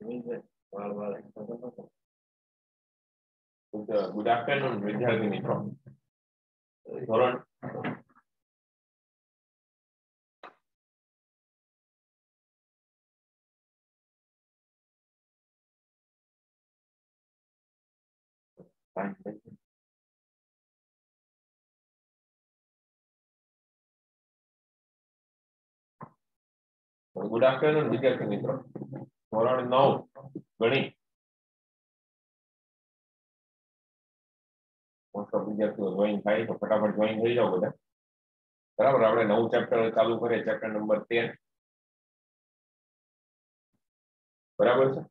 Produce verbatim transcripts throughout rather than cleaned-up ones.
Good afternoon વિદ્યાર્થી મિત્રો. ધોરણ ગુડ આફ્ટરનૂન વિદ્યાર્થી મિત્રો. ધોરણ નવ ગણિત. મોસ્ટ ઓફ વિદ્યાર્થીઓ જોઈન થાય તો ફટાફટ જોઈન થઈ જાઓ બધા. બરાબર, આપણે નવું ચેપ્ટર ચાલુ કરીએ, ચેપ્ટર નંબર તેર. બરાબર છે.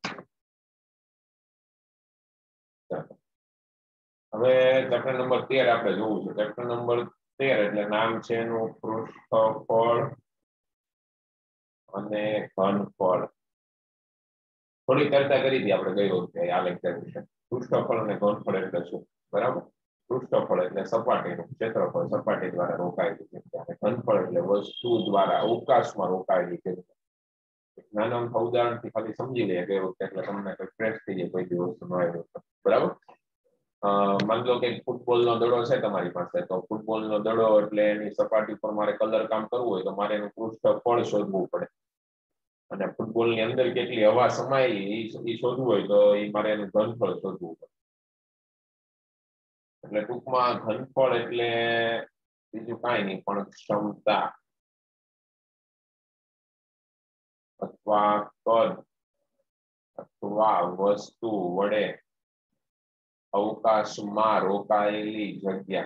હવે ચેપ્ટર નંબર તેર આપણે જોવું છે. ચેપ્ટર નંબર તેર એટલે નામ છે એનું પૃષ્ઠફળ અને ઘનફળ. થોડી ચર્ચા કરી હતી આપણે ગઈ વખતે આ લેક્ચર વિશે. પૃષ્ઠફળ અને ઘનફળ એટલે શું? બરાબર. પૃષ્ઠફળ એટલે સપાટીનું ક્ષેત્રફળ, સપાટી દ્વારા રોકાયેલી જગ્યા. ઘનફળ એટલે વસ્તુ દ્વારા અવકાશમાં રોકાયેલી જગ્યા. નાના ઉદાહરણથી ખાલી સમજી લઈએ ગઈ વખતે, એટલે તમને કોઈ ફ્રેશ થઈ જાય કોઈ દિવસ ન આવ્યો. બરાબર. માની લો કે ફૂટબોલ નો દડો છે તમારી પાસે, તો ફૂટબોલ નો દડો એટલે એની સપાટી પર મારે કલર કામ કરવું હોય તો મારે એનું પૃષ્ઠફળ શોધવું પડે. અને ફૂટબોલ ની અંદર કેટલી હવા સમાયેલી એ શોધવું હોય તો એ મારે એનું ઘનફળ શોધવું પડે. એટલે ટૂંકમાં ઘનફળ એટલે બીજું કાંઈ નહીં પણ ક્ષમતા અથવા કદ અથવા વસ્તુ વડે અવકાશમાં રોકાયેલી જગ્યા.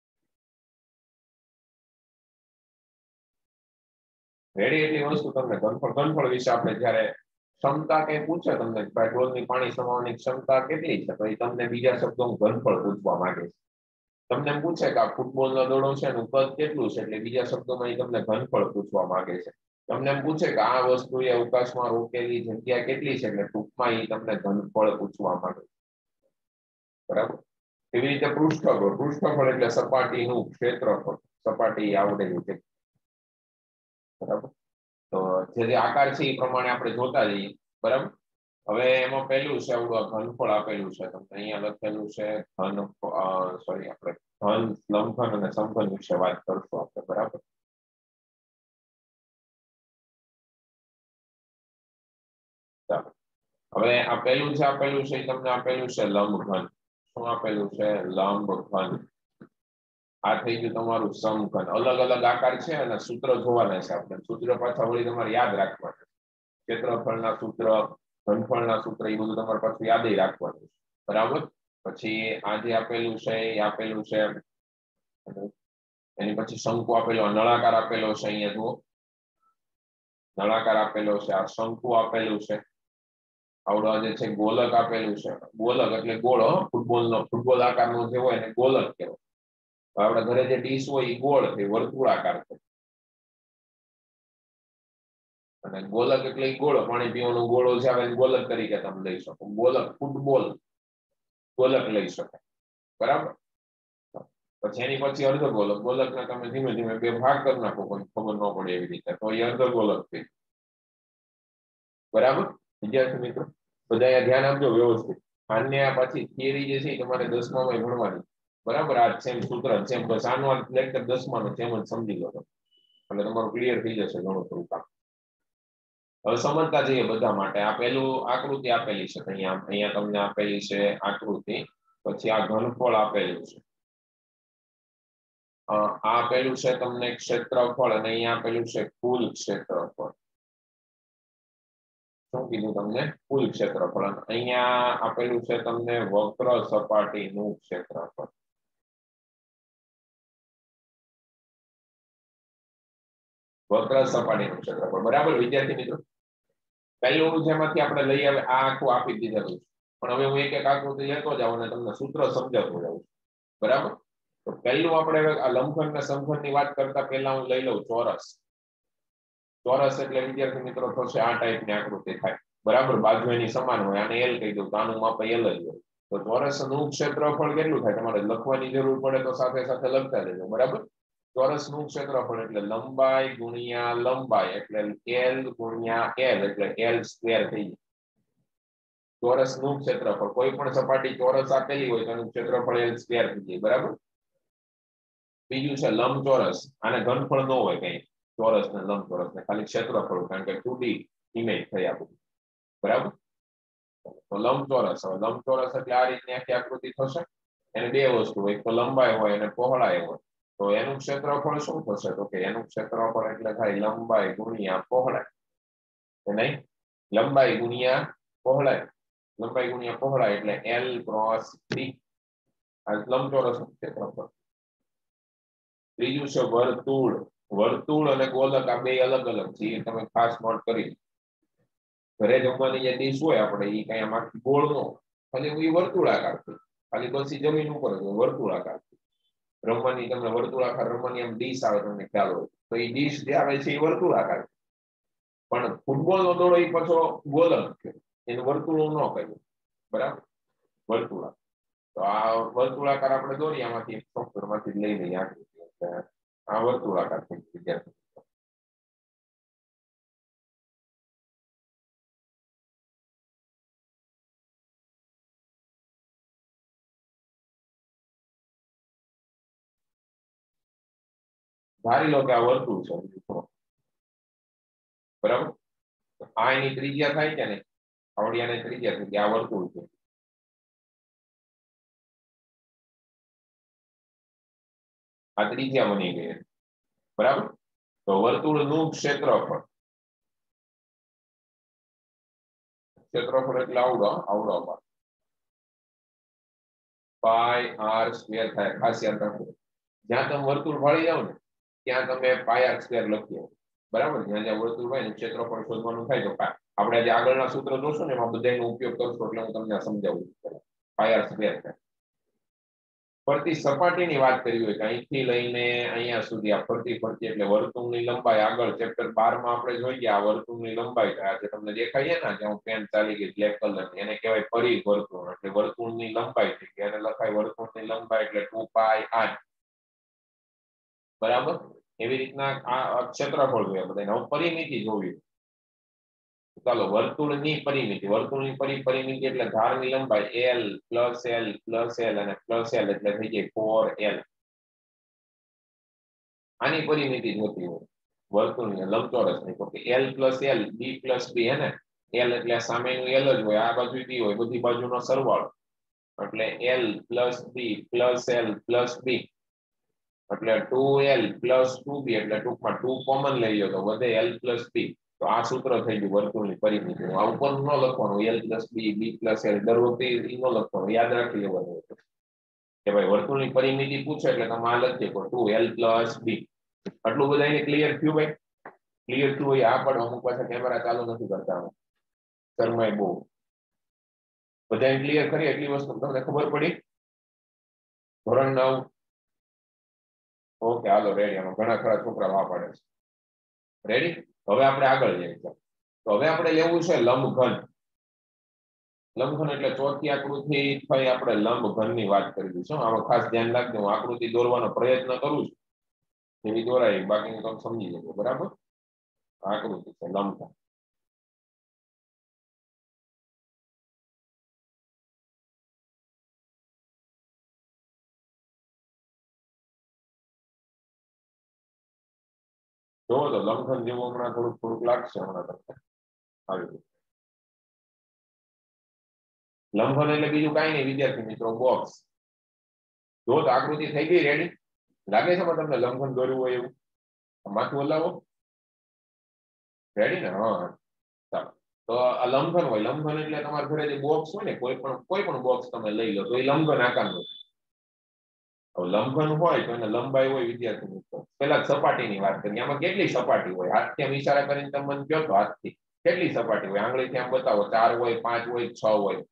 રેડી, એટલી વસ્તુ તમને ઘનફળ. ઘનફળ વિશે આપણે જયારે ક્ષમતા કઈ પૂછે તમને, ડોલની પાણી સમાવવાની ક્ષમતા કેટલી છે, તો એ તમને બીજા શબ્દોમાં ઘનફળ પૂછવા માંગે છે. તમને પૂછે કે આ ફૂટબોલ નો દડો છે એનું કદ કેટલું છે, એટલે બીજા શબ્દોમાં એ તમને ઘનફળ પૂછવા માંગે છે. તમને એમ પૂછે કે આ વસ્તુ એ અવકાશમાં રોકેલી જગ્યા કેટલી છે, એટલે ટૂંકમાં એ તમને ઘનફળ પૂછવા માંગે છે. બરાબર. એવી રીતે પૃષ્ઠફળ. પૃષ્ઠફળ એટલે સપાટીનું ક્ષેત્રફળ, સપાટી આવડેલું છે. બરાબર. તો જે જે આકાર છે એ પ્રમાણે આપણે જોતા જઈએ. બરાબર. હવે એમાં પહેલું છે આવડું ઘનફળ આપેલું છે તમને અહીંયા લખેલું છે. ઘન સોરી આપણે ઘન, લંબઘન અને સમઘન વિશે વાત કરશું આપણે. બરાબર. હવે આપેલું છે આપેલું છે તમને આપેલું છે લંબઘન. શું આપેલું છે? લંબઘન. આ થઈ ગયું તમારું સમઘન. અલગ અલગ આકાર છે અને સૂત્ર જોવાના છે આપણે. સૂત્ર પાછા વળી તમારે યાદ રાખવાના. ક્ષેત્રફળના સૂત્ર, ઘનફળના સૂત્ર, એ બધું તમારે પાછું યાદ રાખવાનું છે. બરાબર. પછી આ જે આપેલું છે એ આપેલું છે, એની પછી શંકુ આપેલો, નળાકાર આપેલો છે. અહીંયા જુઓ, નળાકાર આપેલો છે. આ શંકુ આપેલું છે. આવડો જે છે ગોલક આપેલું છે. ગોલક એટલે ગોળ. ફૂટબોલ નો ફૂટબોલ આકાર નો જે હોય એને ગોલક કહેવાય. આપણા ઘરે જે ડીશ હોય એ ગોળ છે, વર્તુળાકાર છે. અને ગોલક એટલે ગોળ, પાણી પીવાનો ગોળો છે આવે ગોલક તરીકે તમે લઈ શકો. ગોલક, ફૂટબોલ ગોલક લઈ શકાય. બરાબર. પછી એની પછી અર્ધ ગોલક. ગોલક ને તમે ધીમે ધીમે બે ભાગ કરી નાખો, કોઈ ખબર ન પડે એવી રીતે, તો એ અર્ધ ગોલક થઈ. બરાબર. વિદ્યાર્થી મિત્રો બધા ધ્યાન આપજો વ્યવસ્થિત. આને પછી થિયરી જે છે એ તમારે દસમામાં ભણવાની. બરાબર. આ સેમ સૂત્ર સેમ, બસ આનું લેક્ચર દસમાનો સેમ જ સમજી લો એટલે તમારું ક્લિયર થઈ જશે ઘણું થોડું કામ. હવે સમજતા જઈએ બધા માટે. આ પેલું આકૃતિ આપેલી છે અહીંયા, અહીંયા તમને આપેલી છે આકૃતિ. પછી આ ઘનફળ આપેલું છે. આ આપેલું છે તમને ક્ષેત્રફળ અને અહીંયા આપેલું છે કુલ ક્ષેત્રફળ. શું કીધું તમને? કુલ ક્ષેત્રફળ. અહીંયા આપેલું છે તમને વક્ર સપાટીનું ક્ષેત્રફળ. વક્ર સપાટીનું ક્ષેત્રફળ. બરાબર વિદ્યાર્થી મિત્રો. પહેલું જેમાંથી આપણે લઈ આવે આ આખું આપી દીધેલું છે, પણ હવે હું એક એક આકૃતિ લેતો જાઉં અને તમને સૂત્ર સમજાવતો જાઉં. બરાબર. તો પહેલું આપણે આ લંબઘન અને સમઘન ની વાત કરતા પહેલા હું લઈ લઉં ચોરસ. ચોરસ એટલે વિદ્યાર્થી મિત્રો થશે આ ટાઈપની આકૃતિ થાય. બરાબર. બાજુ એની સમાન હોય. આને એલ કહી દઉં તો આનું માપ એલ જ હોય. તો ચોરસ નું ક્ષેત્રફળ કેટલું થાય તમારે લખવાની જરૂર પડે તો સાથે સાથે લખતા રહેજો. બરાબર. ચોરસ નું ક્ષેત્રફળ એટલે લંબાઈ ગુણ્યા લંબાઈ એટલે એલ ગુણ્યા એલ એટલે એલ સ્ક્વેર થઈ જાય. ચોરસનું ક્ષેત્રફળ, કોઈ પણ સપાટી ચોરસ આપેલી હોય તો એનું ક્ષેત્રફળ એલ સ્ક્વેર થઈ જાય, બરાબર. બીજું છે લંબચોરસ, આને ઘનફળ ન હોય કઈ, ચોરસ ને લંબચોરસ ને ખાલી ક્ષેત્રફળ, કારણ કે ટુ ડી ઇમેજ થઈ આપણું, બરાબર. તો લંબચોરસ, હવે લંબચોરસ એટલે આ રીતની આખી આકૃતિ થશે. એને બે વસ્તુ, એક તો લંબાઈ હોય અને પહોળાઈ હોય. તો એનું ક્ષેત્રફળ શું થશે, તો કે એનું ક્ષેત્રફળ એટલે થાય લંબાઈ ગુણ્યા પહોળાઈ, નહીં, લંબાઈ ગુણ્યા પહોળાઈ, લંબાઈ ગુણ્યા પહોળાઈ એટલે એલ ક્રોસ બી, આ લંબચોરસનું ક્ષેત્રફળ. ત્રીજું છે વર્તુળ, વર્તુળ અને ગોલક આ બે અલગ અલગ છે, એ તમે ખાસ નોટ કરી. ઘરે જમવાની જે ડીશ હોય આપણે, એ કઈ આમાં ગોળ નો, ખાલી એ વર્તુળાકાર છે, ખાલી બસી જમીન ઉપર વર્તુળાકાર છે. રમવાની તમને વર્તુળાકાર રમવાની એમ ડીશ આવે, તમને ખ્યાલ હોય તો એ ડીશ જે આવે છે એ વર્તુળાકાર છે. પણ ફૂટબોલ નો દડો એ પાછો ગોલક છે, એને વર્તુળો ન કહ્યું, બરાબર, વર્તુળાકાર. તો આ વર્તુળાકાર આપણે દોરીએ આમાંથી સોફ્ટવેર માંથી લઈ લઈએ આકૃતિ, આ વર્તુળાકાર છે વિદ્યાર્થી. ધારી લો કે આ વર્તુળ છે, બરાબર. આ એની ત્રિજ્યા થાય છે ને, આવડિયાની ત્રિજ્યા છે, આ વર્તુળ છે. આ ત્રિજ્યા બની ગઈ, બરાબર. તો વર્તુળનું ક્ષેત્રફળ, ક્ષેત્રફળ એટલે આવડો આવડો પાઈ આર સ્ક્વેર થાય. ખાસ યાદ રાખો, જ્યાં તમે વર્તુળ વાળી જાવ ને ત્યાં તમે પાઈ આર સ્ક્વેર લખીએ, બરાબર. જ્યાં જ્યાં વર્તુળ હોય ને ક્ષેત્રફળ શોધવાનું થાય તો આપણે જે આગળના સૂત્ર જોશું ને એમાં બધાનો ઉપયોગ કરશો એટલે હું તમને સમજાવું. પાઈ આર સ્ક્વેર થાય. ફરતી સપાટીની વાત કરી હોય કે અહીંથી લઈને અહીંયા સુધી આ ફરતી ફરતી એટલે વર્તુળની લંબાઈ, આગળ ચેપ્ટર બાર માં આપણે જોઈએ આ વર્તુળની લંબાઈ આજે તમને દેખાય છે ને, જ્યાં હું પેન ચાલી ગઈ બ્લેક કલર, એને કહેવાય પરિઘ વર્તુળ, એટલે વર્તુળની લંબાઈ છે, એને લખાય વર્તુળની લંબાઈ એટલે ટુ પાઈ આર, બરાબર. એવી રીતના આ ક્ષેત્રફળ જોઈએ બધાને. હવે પરિમિતિ જોવી, ચાલો વર્તુળની પરિમિતિ, વર્તુળની પરી પરિમિતિ એટલે ધારની લંબાઈ L plus L plus L અને પ્લસ એલ એટલે થઈ જાય ફોર એલ. આની પરિમિતિ જોતી હોય વર્તુળની, લંબચોરસની, તો કે L plus L B plus B, હે ને, એલ એટલે સામેનું એલ જ હોય, આ બાજુ બી હોય, બધી બાજુનો સરવાળો એટલે L plus B plus L plus B એટલે two L plus two B, એટલે ટૂંકમાં ટુ કોમન લઈ લો તો વધે એલ પ્લસ બી. તો આ સૂત્ર થઈ ગયું વર્તુળની પરિમિતિ. આ ઉપર ન લખવાનું L plus B B plus L, દર વખતે ન લખવાનું, યાદ રાખી લેવાનું કે ભાઈ વર્તુળની પરિમિતિ પૂછે એટલે તમે આ લખીએ ટુ એલ પ્લસ બી. આટલું બધા એને ક્લિયર થયું ભાઈ? ક્લિયર થયું હોય આ પણ અમુક પાછા કેમેરા ચાલુ નથી કરતા, શરમાય બહુ. બધા ક્લિયર કરી એટલી વસ્તુ તમને ખબર પડી? ધોરણ નવ, ઓકે હાલો રેડી. આમાં ઘણા ખરા છોકરા વાહ પાડે છે. રેડી? હવે આપણે આગળ જઈએ. તો હવે આપણે લેવું છે લંબઘન. લંબઘન એટલે ચોથી આકૃતિ થઈ આપણે લંબઘનની વાત કરી દઈશું. આમાં ખાસ ધ્યાન રાખજો, હું આકૃતિ દોરવાનો પ્રયત્ન કરું છું એવી દોરાય, બાકી તમે સમજી જજો, બરાબર. આકૃતિ છે લંબઘન. જોવો તો લંબઘન જેવું હમણાં થોડુંક થોડુંક લાગશે હમણાં તમને આવી. લંબઘન એટલે બીજું કઈ નહીં વિદ્યાર્થી મિત્રો, બોક્સ. જો તો આકૃતિ થઈ ગઈ રેડી? લાગે છે તમને લંબઘન દોરવું હોય એવું? માથું હલાવો. રેડી ને? હા ચાલો. તો આ લંબઘન હોય, લંબઘન એટલે તમારા ઘરે જે બોક્સ હોય ને, કોઈ પણ કોઈ પણ બોક્સ તમે લઈ લો તો એ લંબઘન આકારનું. લંબઘન હોય તો એને લંબાઈ હોય વિદ્યાર્થી મિત્રો. પેલા સપાટીની વાત કરીએ, આમાં કેટલી સપાટી હોય? હાથથી આમ ઈશારા કરીને તમે મને કહો તો હાથથી કેટલી સપાટી હોય? આંગળીથી આમ બતાવો. ચાર હોય, પાંચ હોય, છ હોય?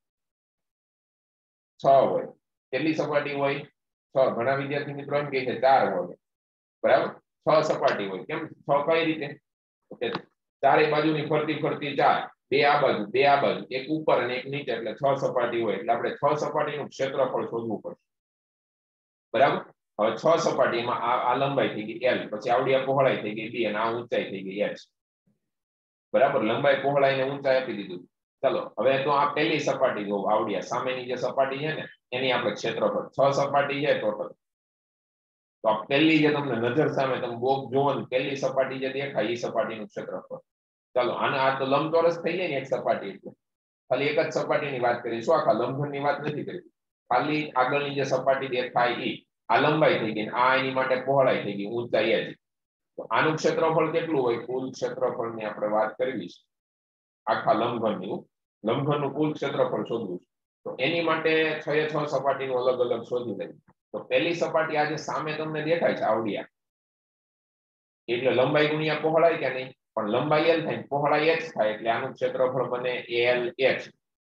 છ હોય. કેટલી સપાટી હોય? છ. ઘણા વિદ્યાર્થી મિત્રો એમ કહે છે ચાર હોય, બરાબર. છ સપાટી હોય. કેમ છ? કઈ રીતે? ચારે બાજુની ફરતી ફરતી ચાર, બે આ બાજુ બે આ બાજુ, એક ઉપર અને એક નીચે, એટલે છ સપાટી હોય. એટલે આપણે છ સપાટીનું ક્ષેત્રફળ શોધવું પડશે, બરાબર. હવે છ સપાટીમાં આ લંબાઈ થઈ ગઈ એલ, પછી આવડી આ પહોળાઈ થઈ ગઈ બી, અને આ ઊંચાઈ થઈ ગઈ એચ, બરાબર. લંબાઈ પહોળાઈ ને ઊંચાઈ આપી દીધું. चलो હવે તો આ પહેલી સપાટી જો આવડિયા સામેની જે સપાટી છે ને એની આપણે ક્ષેત્રફળ છ સપાટી છે ટોટલ તો આ પહેલી જે તમને નજર સામે તમે બોક્સ જોવો ને પહેલી સપાટી જે દેખાય એ સપાટીનું ક્ષેત્રફળ ચાલો આને આ તો લંબચોરસ થઈ જાય ને એક સપાટી એટલે ખાલી એક જ સપાટીની વાત કરીશું આખા લંબઘનની વાત નથી કરી ખાલી આગળની જે સપાટી દેખાય એ આ લંબાઈ થઈ ગઈ આ એની માટે પહોળાઈ થઈ ગઈ ઊંચાઈ જ તો આનું ક્ષેત્રફળ કેટલું હોય કુલ ક્ષેત્રફળની આપણે વાત કરવી છે આખા લંબઘનની લંબઘનનું કુલ ક્ષેત્રફળ શોધવું છે તો એની માટે છ એ છ સપાટીનું અલગ અલગ શોધી લઈએ તો પહેલી સપાટી આજે સામે તમને દેખાય છે આવડિયા એટલે લંબાઈ ગુણ્યા પહોળાઈ કે નહીં પણ લંબાઈ એલ થાય પહોળાઈ h થાય એટલે આનું ક્ષેત્રફળ બને એલ એચ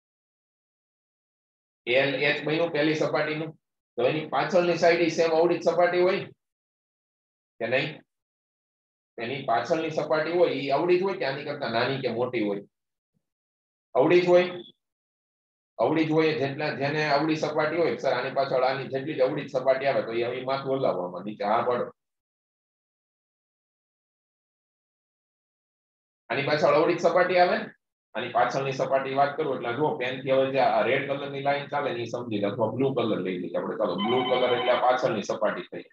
એલ એચ બન્યું પહેલી સપાટીનું તો એની પાછળની સાઈડ સેમ આવડી સપાટી હોય કે નહીં એની પાછળની સપાટી હોય એ આવડી જ હોય કે આની કરતા નાની કે મોટી હોય આવડી જ હોય આવડી જ હોય જેટલા જેને આવડી સપાટી હોય સર આની પાછળ આની જેટલી જ આવડી સપાટી આવે તો એ હવે માથું હલાવવામાં નીચે હા પડો આની પાછળ આવડી સપાટી આવે આની પાછળની સપાટી વાત કરું એટલે જો પેન થી હવે જે આ રેડ કલરની લાઈન ચાલે ને એ સમજી લે અથવા બ્લુ કલર લઈ લઈએ આપણે ચાલો બ્લુ કલર એટલે આ પાછળની સપાટી થઈ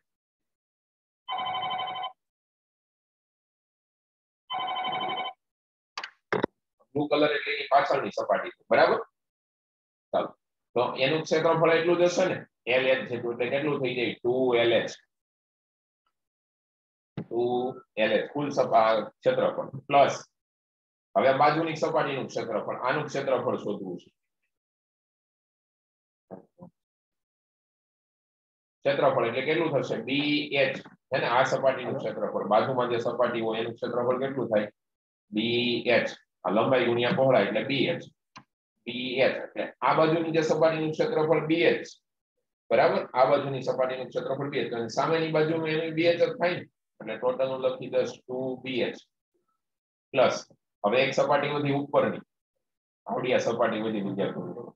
બ્લુ કલર એટલે એની પાછળની સપાટી બરાબર ચાલો તો એનું ક્ષેત્રફળ એટલું જ હશે ને એલ એચ જેટલું એટલે કેટલું થઈ જાય two L H two L H કુલ ક્ષેત્રફળ પ્લસ હવે બાજુની સપાટીનું ક્ષેત્રફળ આનું ક્ષેત્રફળ શોધવું છે ક્ષેત્રફળ એટલે કેટલું થશે બી એચ છે ને આ સપાટીનું ક્ષેત્રફળ બાજુમાં જે સપાટી હોય એનું ક્ષેત્રફળ કેટલું થાય બી એચ આ લંબાઈ ગુણ્યા પહોળાઈ એટલે બી એચ બી એચ એટલે આ બાજુની જે સપાટીનું ક્ષેત્રફળ બી એચ બરાબર આ બાજુની સપાટીનું ક્ષેત્રફળ બી એચ અને સામેની બાજુનું એનું બી એચ જ થાય ને એટલે ટોટલ નું લખી દસ ટુ બી એચ પ્લસ હવે એક સપાટી વધી ઉપરની આવડિયા સપાટી વધી વિદ્યાર્થીઓ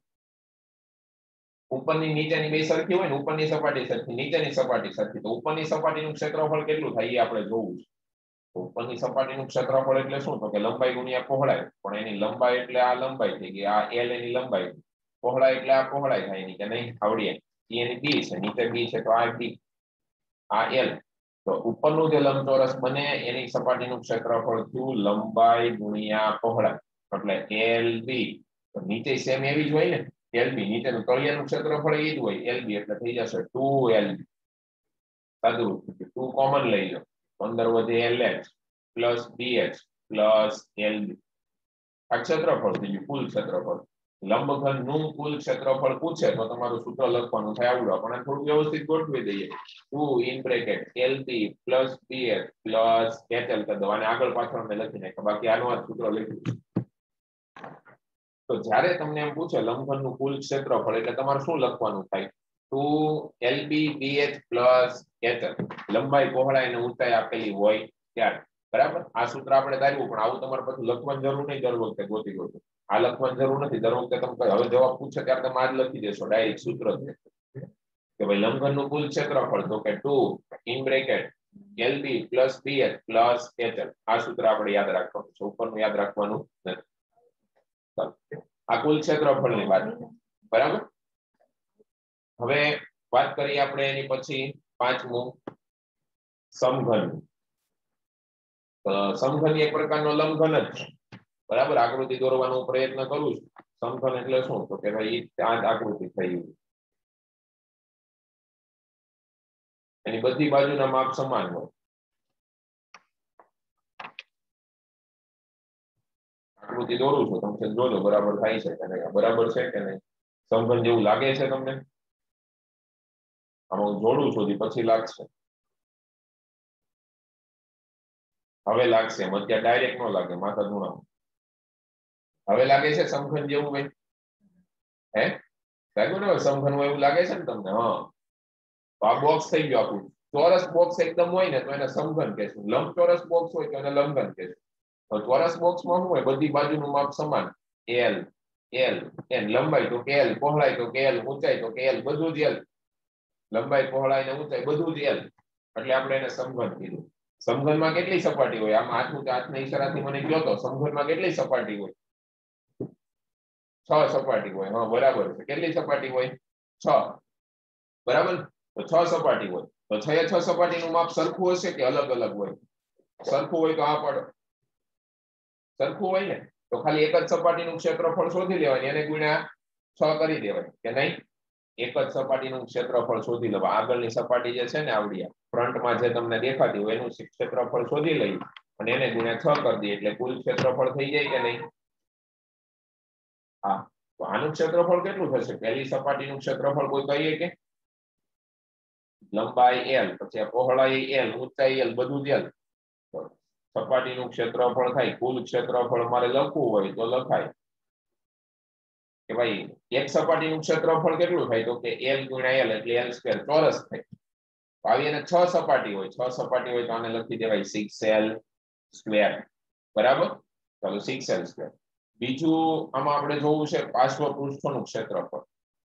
ઉપરની નીચેની બે સરખી હોય ને ઉપરની સપાટી સરખી નીચેની સપાટી સરખી તો ઉપરની સપાટીનું ક્ષેત્રફળ કેટલું થાય એ આપણે જોવું છે તો ઉપરની સપાટીનું ક્ષેત્રફળ એટલે શું તો કે લંબાઈ ગુણ્યા પહોળાઈ પણ એની લંબાઈ એટલે આ લંબાઈ થઈ ગઈ આ એલ એની લંબાઈ પહોળાઈ એટલે આ પહોળાઈ થાય એની કે નહીં આવડિયા એની બી છે નીચે બી છે તો આ બી આ એલ તો ઉપરનું જે લંબચોરસ બને એની સપાટીનું ક્ષેત્રફળ થયું લંબાઈ ગુણ્યા પહોળાઈ એટલે એલ બી તો નીચે સેમ એવી જ હોય ને એલ બી નીચેનું તળિયાનું ક્ષેત્રફળ એ જ હોય એલ બી એટલે થઈ જશે ટુ એલ બી સાદું ટુ કોમન લઈ લો પંદર વધે L H plus B H plus L B આ ક્ષેત્રફળ થઈ ગયું કુલ ક્ષેત્રફળ લંબઘન નું કુલ ક્ષેત્રફળ પૂછે તો તમારું સૂત્ર લખવાનું થાય આવડું પણ થોડું વ્યવસ્થિત ગોઠવી દઈએ two in bracket L B plus B H plus H L કરી દો અને આગળ પાછળ મેં લખી નાખ્યા બાકી આનું આ સૂત્ર લખ્યું તો જ્યારે તમને એમ પૂછે લંબઘનનું કુલ ક્ષેત્રફળ એટલે તમારે શું લખવાનું થાય two L B B H plus H L લંબાઈ પહોળાઈ અને ઊંચાઈ આપેલી હોય ત્યારે બરાબર આ સૂત્ર આપણે ધાર્યું પણ આવું તમારે પછી લખવાની જરૂર નહીં દર વખતે ગોતી ગોતી આ લખવાની જરૂર નથી દર વખતે તમે હવે જવાબ પૂછે ત્યારે તમે આ જ લખી દેશો ડાયરેક્ટ સૂત્ર છે કે ભાઈ લંબઘનનું કુલ ક્ષેત્રફળ તો કે two in bracket L B plus B H plus H L આ સૂત્ર આપણે યાદ રાખવાનું છે ઉપરનું યાદ રાખવાનું નથી આ કુલ ક્ષેત્રફળની વાત બરાબર હવે વાત કરીએ આપણે એની પછી પાંચમું સમઘન સમઘન એક પ્રકારનો લંબઘન જ બરાબર આકૃતિ દોરવાનો પ્રયત્ન કરું છું સમઘન એટલે શું તો કે ભાઈ આ આકૃતિ થઈ એની બધી બાજુના માપ સમાન હોય આકૃતિ દોરું છું તમે જોજો બરાબર થાય છે કે નહીં બરાબર છે કે નહીં સમઘન જેવું લાગે છે તમને આમાં હું જોડું છું પછી લાગશે હવે લાગશે એમ અત્યારે ડાયરેક્ટ ન લાગે માથા ધૂણા હવે લાગે છે સમઘન જેવું ભાઈ હે લાગ્યું ને સમઘન હોય એવું લાગે છે ને તમને હા તો આ બોક્સ થઈ ગયું આપણું ચોરસ બોક્સ એકદમ હોય ને તો એને સમઘન કહેશું લંબચોરસ બોક્સ હોય તો એને લંબઘન કહેશું તો ચોરસ બોક્સમાં શું હોય બધી બાજુનું માપ સમાન એલ એલ એન લંબાઈ તો કે એલ પહોળાઈ તો કે એલ ઊંચાઈ તો કે એલ બધું જ એલ લંબાઈ પહોળાઈ ને ઊંચાઈ બધું જ એલ એટલે આપણે એને સમઘન કીધું સમઘનમાં કેટલી સપાટી હોય આમાં હાથનું હાથના ઈશારાથી મને કહો તો સમઘનમાં કેટલી સપાટી હોય છ સપાટી હોય હા બરાબર છે કેટલી સપાટી હોય છ બરાબર તો છ સપાટી હોય તો છ એ છ સપાટીનું માપ સરખું હશે કે અલગ અલગ હોય સરખું હોય તો આ પડે સરખું હોય ને તો ખાલી એક જ સપાટીનું ક્ષેત્રફળ શોધી લેવાની એને ગુણ્યા છ કરી દેવાય કે નહીં એક જ સપાટીનું ક્ષેત્રફળ શોધી લેવા આગળની સપાટી જે છે ને આવડી ફ્રન્ટમાં જે તમને દેખાતી હોય એનું ક્ષેત્રફળ શોધી લઈ અને એને ગુણ્યા છ કરી દઈએ એટલે કુલ ક્ષેત્રફળ થઈ જાય કે નહીં હા તો આનું ક્ષેત્રફળ કેટલું થશે પહેલી સપાટીનું ક્ષેત્રફળ કોઈ કહીએ કે લંબાઈ એલ પછી પહોળાઈ એલ ઊંચાઈ એલ બધું જ એલ સપાટીનું ક્ષેત્રફળ થાય કુલ ક્ષેત્રફળ મારે લખવું હોય તો લખાય કે ભાઈ એક સપાટીનું ક્ષેત્રફળ કેટલું થાય તો કે એલ ગુણ્યા એલ એટલે એલ સ્ક્વેર ચોરસ થાય આવી એને છ સપાટી હોય છ સપાટી હોય તો આને લખી દેવાય સિક્સ એલ સ્ક્વેર બરાબર ચાલો સિક્સ એલ સ્ક્વેર બીજું આમાં આપણે જોવું છે પાર્શ્વ પૃષ્ઠનું ક્ષેત્રફળ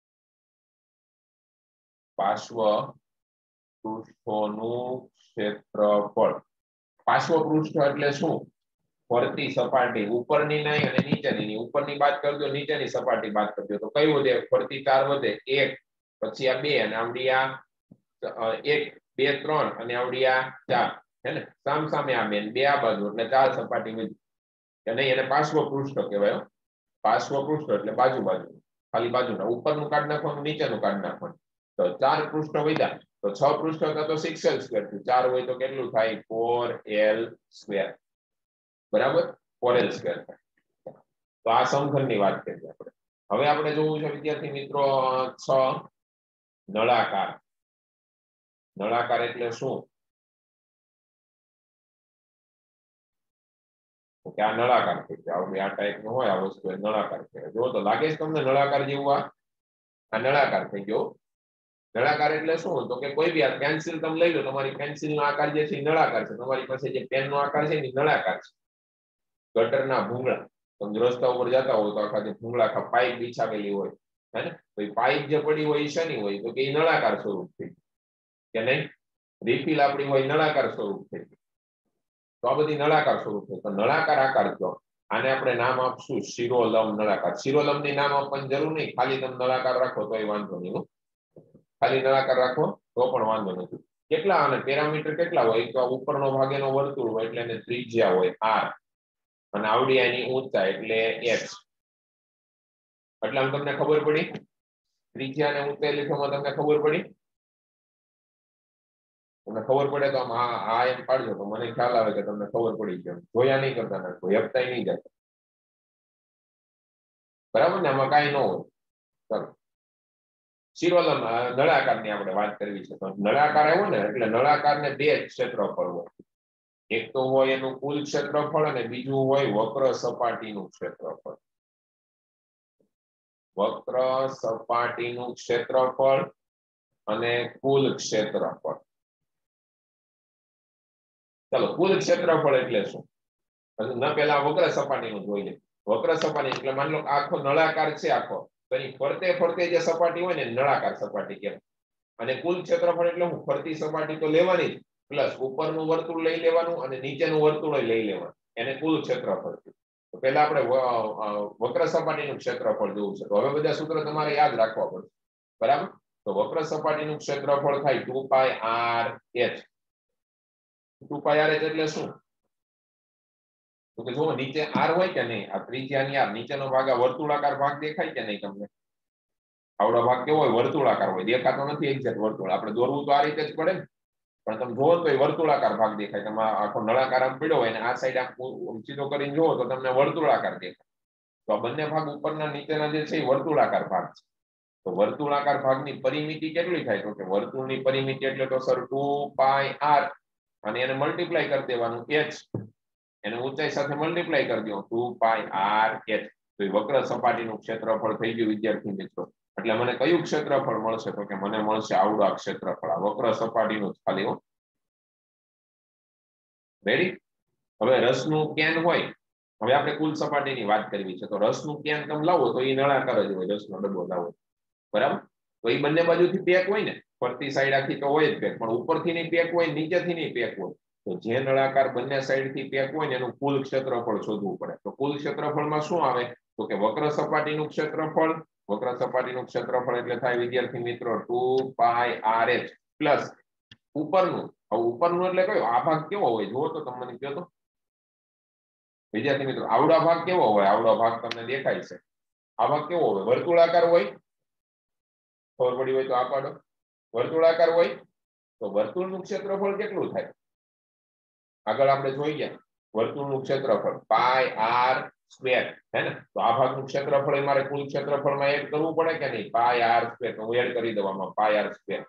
પાર્શ્વ પૃષ્ઠોનું ક્ષેત્રફળ પાર્શ્વ પૃષ્ઠ એટલે શું ફરતી સપાટી ઉપરની નહીં અને નીચેની ઉપરની બાદ કરજો નીચેની સપાટી બાદ કરજો તો કઈ વધે ફરતી ચાર વધે એક પછી આ બે અને આવડી આ એક બે ત્રણ અને આવડી આ ચાર હે ને સામ સામે આ બેન બે આ બાજુ એટલે ચાર સપાટી વધી કે નહીં એને પાર્શ્વ પૃષ્ઠ કહેવાય પાર્શ્વ પૃષ્ઠ એટલે બાજુ બાજુ ખાલી બાજુના ઉપરનું કાઢ નાખવાનું નીચેનું કાઢ નાખવાનું તો ચાર પૃષ્ઠ વધ્યા તો છ પૃષ્ઠ હતા તો સિક્સ એલ સ્ક્વેર થયું ચાર હોય તો કેટલું થાય ફોર એલ સ્ક્વેર બરાબર ફોર એલ સ્ક્વેર થાય તો આ સમઘનની વાત કરીએ આપણે હવે આપણે જોવું છે વિદ્યાર્થી મિત્રો છ નળાકાર નળાકાર એટલે શું કે આ નળાકાર થઈ જાય આ ટાઈપ નો હોય આ વસ્તુ નળાકાર કહેવાય જો તો લાગે છે તમને નળાકાર જેવું આ આ નળાકાર થઈ ગયો નળાકાર એટલે શું તો કે કોઈ બી આ પેન્સિલ તમે લઈ લો તમારી પેન્સિલ નો આકાર જે છે એ નળાકાર છે તમારી પાસે જે પેન નો આકાર છે એ નળાકાર છે ગટરના ભૂંગળા તમે રસ્તા ઉપર જતા હોય તો આખા જે ભૂંગળા આખા પાઇપ બિછાવેલી હોય હે ને તો એ પાઇપ જે પડી હોય એ શેની હોય તો કે એ નળાકાર સ્વરૂપ થઈ કે નહીં રિફિલ આપણી હોય નળાકાર સ્વરૂપ થઈ તો આ બધી નળાકાર સ્વરૂપ છે તો નળાકાર આકાર જો આને આપણે નામ આપશું શિરોલંબ નળાકાર શિરોલંબ ની નામ આપવાની જરૂર નહીં ખાલી તમે નળાકાર રાખો તો એ વાંધો નહીં ખાલી નળાકાર રાખો તો પણ વાંધો નથી કેટલા અને પેરામીટર કેટલા હોય તો ઉપરનો ભાગ એનો વર્તુળ હોય એટલે એને ત્રિજ્યા હોય આર અને આવડી એની ઊંચાઈ એટલે એક્સ એટલે આમ તમને ખબર પડી ત્રિજ્યા અને ઊંચાઈ લખવામાં તમને ખબર પડી તમને ખબર પડે તો આમ આ એમ પાડજો તો મને ખ્યાલ આવે કે તમને ખબર પડી ગયો જોયા નહીં કરતા નાખો હેપતાય નહીં જતા બરાબર ને આમાં કાંઈ ન હોય ચાલો શિરોલંબ નળાકારની આપણે વાત કરવી છે તો નળાકાર આવ્યો ને એટલે નળાકારને બે ક્ષેત્રફળ હોય એક તો હોય એનું કુલ ક્ષેત્રફળ અને બીજું હોય વક્ર સપાટીનું ક્ષેત્રફળ વક્ર સપાટીનું ક્ષેત્રફળ અને કુલ ક્ષેત્રફળ ચાલો કુલ ક્ષેત્રફળ એટલે શું ન પેલા વક્ર સપાટીનું જોઈ લે વક્ર સપાટી એટલે માની લો આખો નળાકાર છે આખો તો એની ફરતે ફરતે જે સપાટી હોય ને નળાકાર સપાટી કહેવાય અને કુલ ક્ષેત્રફળ એટલે હું ફરતી સપાટી તો લેવાની જ પ્લસ ઉપરનું વર્તુળ લઈ લેવાનું અને નીચેનું વર્તુળ લઈ લેવાનું એને કુલ ક્ષેત્રફળ તો પહેલા આપણે વક્ર સપાટીનું ક્ષેત્રફળ જોવું છે તો હવે બધા સૂત્ર તમારે યાદ રાખવા પડશે બરાબર તો વક્ર સપાટીનું ક્ષેત્રફળ થાય two pi R H two pi R H એટલે શું તો કે જો નીચે આર હોય કે નહીં આ ત્રિજ્યાની આર નીચેનો ભાગ આ વર્તુળાકાર ભાગ દેખાય કે નહીં તમને આવડો ભાગ કેવો હોય વર્તુળાકાર હોય દેખાતો નથી એક્ઝેક્ટ વર્તુળ આપણે દોરવું તો આ રીતે જ પડે ને પણ તમે જોવો તો એ વર્તુળાકાર ભાગ દેખાય તમે આખો નળાકાર આમ પડ્યો હોય ને આ સાઈડ આમ સીધો કરીને જોવો તો તમને વર્તુળાકાર દેખાય તો આ બંને ભાગ ઉપરના નીચેના જે છે એ વર્તુળાકાર ભાગ છે તો વર્તુળાકાર ભાગની પરિમિતિ કેટલી થાય તો કે વર્તુળની પરિમિતિ એટલે તો સર ટુ પાઈ આર અને એને મલ્ટીપ્લાય કરી દેવાનું એચ એને ઊંચાઈ સાથે મલ્ટીપ્લાય કરી દો ટુ પાઈ આર એચ તો એ વક્ર સપાટીનું ક્ષેત્રફળ થઈ ગયું વિદ્યાર્થી મિત્રો એટલે મને કયું ક્ષેત્રફળ મળશે તો કે મને મળશે આવડું આ ક્ષેત્રફળ આ વક્ર સપાટીનું ખાલી હો રેડી હવે રસનું કેન હોય હવે આપણે કુલ સપાટીની વાત કરવી છે તો રસનું કેન તમે લાવો તો એ નળાકાર જ હોય રસનો ડબ્બો લાવો બરાબર તો એ બંને બાજુથી પેક હોય ને ફરતી સાઈડ આખી તો હોય જ પેક પણ ઉપરથી ની પેક હોય નીચેથી ની પેક હોય તો જે નળાકાર બંને સાઈડ થી પેક હોય ને એનું કુલ ક્ષેત્રફળ શોધવું પડે તો કુલ ક્ષેત્રફળમાં શું આવે તો કે વક્ર સપાટીનું ક્ષેત્રફળ વક્ર સપાટીનું ક્ષેત્રફળ એટલે થાય વિદ્યાર્થી મિત્રો two pi R H plus ઉપરનું ઉપરનું એટલે કયો આ ભાગ કેવો હોય જુઓ તો તમને કહો તો વિદ્યાર્થી મિત્રો આવડો ભાગ કેવો હોય આવડો ભાગ તમને દેખાય છે આ ભાગ કેવો હોય વર્તુળાકાર હોય ખબર પડી હોય તો આ પાડો વર્તુળાકાર હોય તો વર્તુળનું ક્ષેત્રફળ કેટલું થાય આગળ આપણે જોઈ ગયા વર્તુળનું ક્ષેત્રફળ પાઈ આર સ્ક્વેર હે ને તો આ ભાગનું ક્ષેત્રફળ એ મારે કુલ ક્ષેત્રફળમાં એડ કરવું પડે કે નહીં પાઈ આર સ્ક્વેર તો હું એડ કરી દઉં આમાં પાઈ આર સ્ક્વેર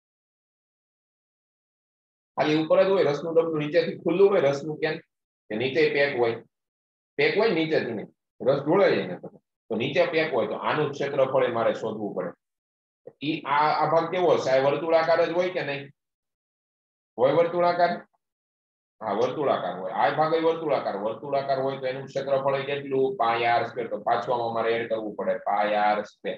ખાલી ઉપર જ હોય રસનું ડબલું નીચેથી ખુલ્લું હોય રસનું કેન કે નીચે પેક હોય પેક હોય નીચેથી નહીં રસ ઢોળાય જાય ને તો નીચે પેક હોય તો આનું ક્ષેત્રફળ એ મારે શોધવું પડે ઈ આ આ ભાગ કેવો છે આ વર્તુળાકાર જ હોય કે નહીં હોય વર્તુળાકાર હા વર્તુળાકાર હોય આ ભાગ વર્તુળાકાર વર્તુળાકાર હોય તો એનું ક્ષેત્રફળ કેટલું પાઈ આર સ્ક્વેર તો પાછવામાં મારે એડ કરવું પડે pi R square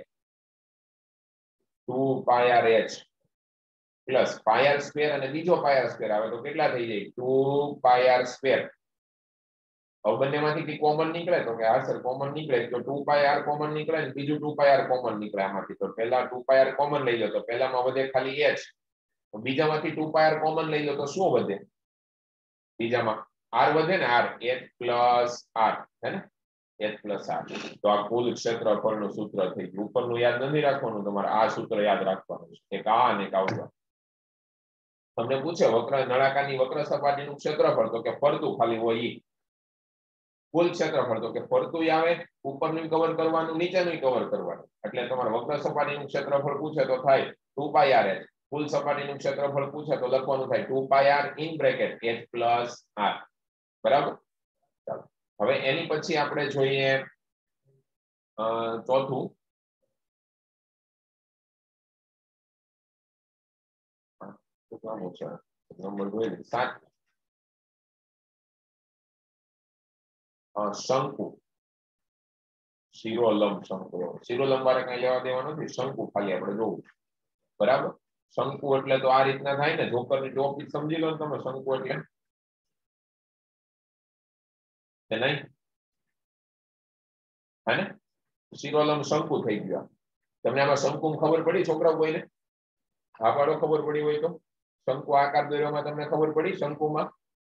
two pi R H plus pi R square અને બીજો પાઈ આર સ્ક્વેર આવે તો કેટલા થઈ જાય ટુ પાઈ આર સ્ક્વેર હવે બંનેમાંથી કોમન નીકળે તો કે હા સર કોમન નીકળે તો ટુ પાઈ આર કોમન નીકળે ને બીજું ટુ પાઈ આર કોમન નીકળે આમાંથી તો પહેલા ટુ પાઈ આર કોમન લઈ લો તો પહેલામાં વધે ખાલી એચ બીજામાંથી ટુ પાઈ આર કોમન લઈ લો તો શું વધે બીજામાં આર વધે ને આર એચ પ્લસ આર હે ને એચ પ્લસ આર તો આ કુલ ક્ષેત્રફળનું સૂત્ર થઈ ગયું ઉપરનું યાદ નથી રાખવાનું તમારે આ સૂત્ર યાદ રાખવાનું છે એક આ અને એક આવડું તમને પૂછે વક્ર નળાકારની વક્ર સપાટીનું ક્ષેત્રફળ તો કે ફરતું ખાલી હોય ઈ કુલ ક્ષેત્રફળ તો કે ફરતું આવે ઉપરનું કવર કરવાનું નીચેનું કવર કરવાનું એટલે તમારે વક્ર સપાટીનું ક્ષેત્રફળ પૂછે તો થાય ટુ પાઈ આર એચ કુલ સપાટીનું ક્ષેત્રફળ પૂછે તો લખવાનું થાય two pi R in bracket H plus R બરાબર ચાલો હવે એની પછી આપણે જોઈએ ચોથું નંબર જોઈ સાત શંકુ શિરોલંબ શંકુ શિરોલંબ વાળે કઈ લેવા દેવા નથી શંકુ ખાલી આપણે જોવું બરાબર શંકુ એટલે તો આ રીતના થાય ને જોકરની ટોપી સમજી લો ને તમે શંકુ એટલે કે નહીં હે ને શિરોલંબ શંકુ થઈ ગયો તમને આમાં શંકુ ખબર પડી છોકરાઓ કોઈને હા પાડો ખબર પડી હોય તો શંકુ આકાર દોર્યોમાં તમને ખબર પડી શંકુમાં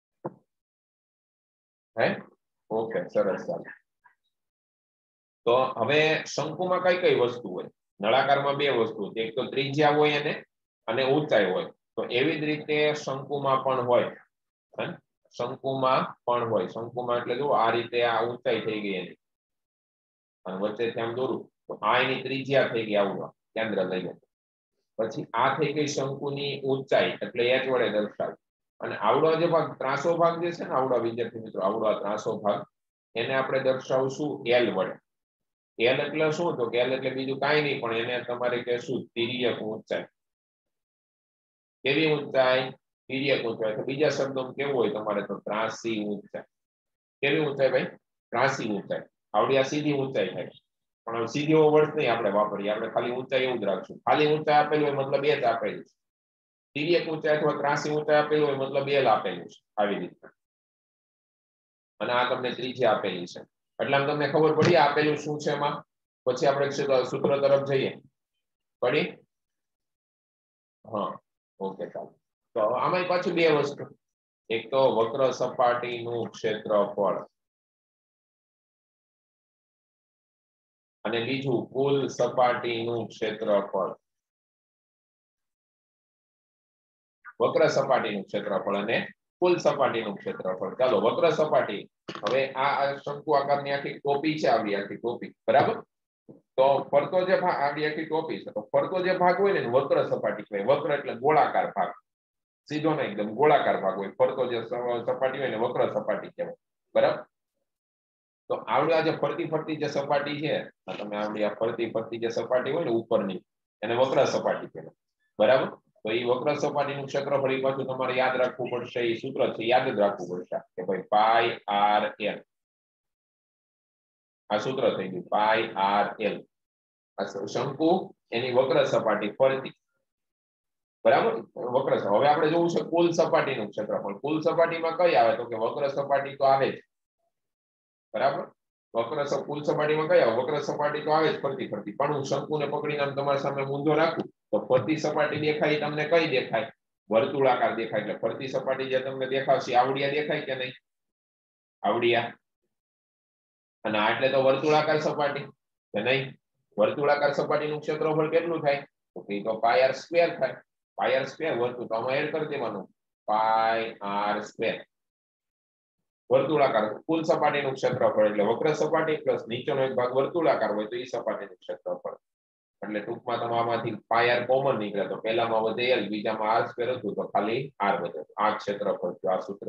હે ઓકે સરસ ચાલો તો હવે શંકુમાં કઈ કઈ વસ્તુ હોય નળાકારમાં બે વસ્તુ એક તો ત્રિજ્યા હોય અને અને ઊંચાઈ હોય તો એવી જ રીતે શંકુમાં પણ હોય શંકુમાં પણ હોય શંકુમાં એટલે જો આ રીતે આ ઊંચાઈ થઈ ગઈ એની અને વચ્ચેથી આમ દોરું તો આ એની ત્રિજ્યા થઈ ગઈ આવું કેન્દ્ર લઈ જાય પછી આ થઈ ગઈ શંકુની ઊંચાઈ એટલે એચ વડે દર્શાવે અને આવડો જે ભાગ ત્રાસો ભાગ જે છે ને આવડો વિદ્યાર્થી મિત્રો આવડો આ ત્રાસો ભાગ એને આપણે દર્શાવશું એલ વડે એલ એટલે શું તો કે એલ એટલે બીજું કાંઈ નહીં પણ એને તમારે કહેશું તિર્યક ઊંચાઈ કેવી ઊંચાઈ તિર્યક ઊંચાઈ તો બીજા શબ્દોમાં કેવું હોય તમારે તો ત્રાસી ઊંચાઈ કેવી ઊંચાઈ ભાઈ ત્રાસી ઊંચાઈ આવડી આ સીધી ઊંચાઈ થાય પણ સીધી વર્ડ નહીં આપણે વાપરીએ આપણે ખાલી ઊંચાઈ એવું જ રાખશું ખાલી ઊંચાઈ આપેલું હોય મતલબ એ જ આપેલું છે તિર્યક ઊંચાઈ અથવા ત્રાસી ઊંચાઈ આપેલું હોય મતલબ એલ આપેલું છે આવી રીતના અને આ તમને ત્રિજ્યા આપેલી છે એટલે આમ તમને ખબર પડી આપેલું શું છે એમાં પછી આપણે સૂત્ર તરફ જઈએ પડી હા ઓકે ચાલો તો આમાં પાછું બે વસ્તુ એક તો વક્ર સપાટીનું ક્ષેત્રફળ અને બીજું કુલ સપાટીનું ક્ષેત્રફળ વક્ર સપાટીનું ક્ષેત્રફળ અને કુલ સપાટીનું ક્ષેત્રફળ ચાલો વક્ર સપાટી હવે આ શંકુ આકારની આખી ટોપી છે આવી આખી ટોપી બરાબર તો ફરતો જે ભાગ આવી આખી ટોપી છે તો ફરતો જે ભાગ હોય ને વક્ર સપાટી કહેવાય વક્ર એટલે ગોળાકાર ભાગ સીધો ને એકદમ ગોળાકાર ભાગ હોય ફરતો જે સપાટી હોય ને વક્ર સપાટી કહેવાય બરાબર તો આવડી આ જે ફરતી ફરતી જે સપાટી છે તમે આવડી આ ફરતી ફરતી જે સપાટી હોય ને ઉપરની એને વક્ર સપાટી કહેવાય બરાબર તો એ વક્ર સપાટીનું ક્ષેત્રફળ પાછું તમારે યાદ રાખવું પડશે એ સૂત્ર છે યાદ જ રાખવું પડશે કે ભાઈ પાઈ આર એલ આ સૂત્ર થઈ ગયું પાઈ આર એલ શંકુ એની વક્ર સપાટી ફરતી બરાબર વક્ર હવે આપણે જોવું છે કુલ સપાટીનું ક્ષેત્રફળ કુલ સપાટીમાં કઈ આવે તો કે વક્ર સપાટી તો આવે જ બરાબર વક્ર સ- કુલ સપાટીમાં કયા વક્ર સપાટી તો આવે જ ફરતી ફરતી, પણ હું શંકુને પકડીને આમ તમારી સામે મૂંઝો રાખું તો ફરતી સપાટી દેખાય તમને કઈ દેખાય? વર્તુળાકાર દેખાય. એટલે ફરતી સપાટી જે તમને દેખાશે આવડિયા દેખાય કે નહીં? આવડિયા. અને આ એટલે તો વર્તુળાકાર સપાટી કે નહીં? વર્તુળાકાર સપાટીનું ક્ષેત્રફળ કેટલું થાય? તો કે તો પાય આર સ્ક્વેર થાય. પાય આર સ્ક્વેર વર્તુળ તો આમાં એડ કરી દેવાનું પાય આર સ્ક્વેર. વર્તુળાકાર કુલ સપાટીનું ક્ષેત્રફળ એટલે વક્ર સપાટી પ્લસ નીચેનો એક ભાગ વર્તુળાકાર હોય તો એ સપાટીનું ક્ષેત્રફળ. એટલે ટૂંકમાં તમે આમાંથી પાય આર કોમન નીકળે તો પહેલામાં વધે એલ, બીજામાં આર સ્ક્વેર હતું તો ખાલી આર વધે. આ ક્ષેત્રફળ આ સૂત્ર.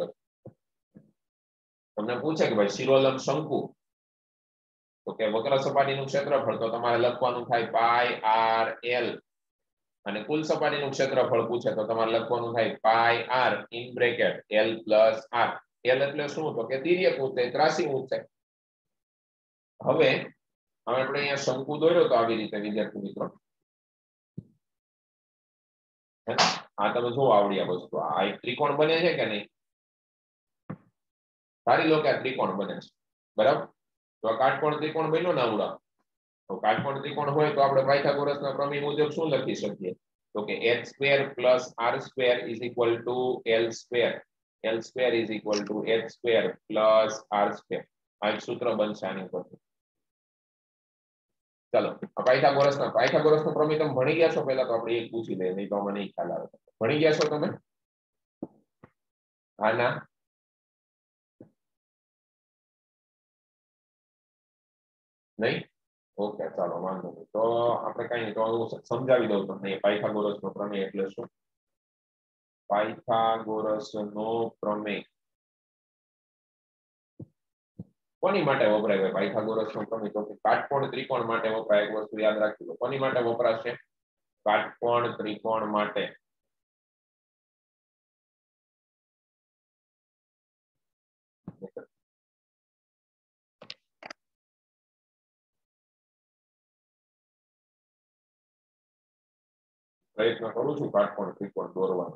તમને પૂછે કે ભાઈ શિરોલંબ શંકુ તો કે વક્ર સપાટીનું ક્ષેત્રફળ તો તમારે લખવાનું થાય પાય આર એલ, અને કુલ સપાટીનું ક્ષેત્રફળ પૂછે તો તમારે લખવાનું થાય pi R in bracket L plus R. L એટલે શું? તો કે તિર્યક ઊંચાઈ, ત્રાસી ઊંચાઈ. હવે હવે આપણે અહીંયા શંકુ દોર્યો તો આવી રીતે વિદ્યાર્થી મિત્રો, આ તમે જો આવડી આ વસ્તુ, આ એક ત્રિકોણ બને છે કે નહીં? ધારી લો કે આ ત્રિકોણ બને છે, બરાબર? તો આ કાટકોણ ત્રિકોણ બન્યો ને આવડા, તો કાટકોણ ત્રિકોણ હોય તો આપણે પાયથાગોરસના પ્રમેય મુજબ શું લખી શકીએ? તો કે h square plus r square is equal to l square. l square is equal to h square plus r square. આ એક સૂત્ર બનશે આની પરથી. ચલો પાયથાગોરસના પાયથાગોરસનો પ્રમેય તમે ભણી ગયા છો? પહેલા તો આપણે એક પૂછી લઈએ, નહીં તો મને નહીં ખ્યાલ આવે. ભણી ગયા છો તમે? હા ના? નહીં? ઓકે ચાલો વાંધો નહીં. તો આપણે કઈ નહીં, તો હું સમજાવી દઉં તમને પાયથાગોરસનો પ્રમેય એટલે શું. પાયથાગોરસનો પ્રમેય કોની માટે વપરાય? પાયથાગોરસનો પ્રમેય તો કાટકોણ ત્રિકોણ માટે વપરાય. એક વસ્તુ યાદ રાખી લો, કોની માટે વપરાશે? કાટકોણ ત્રિકોણ માટે. પ્રયત્ન કરું છું કાટકોણ ત્રિકોણ દોરવાનો.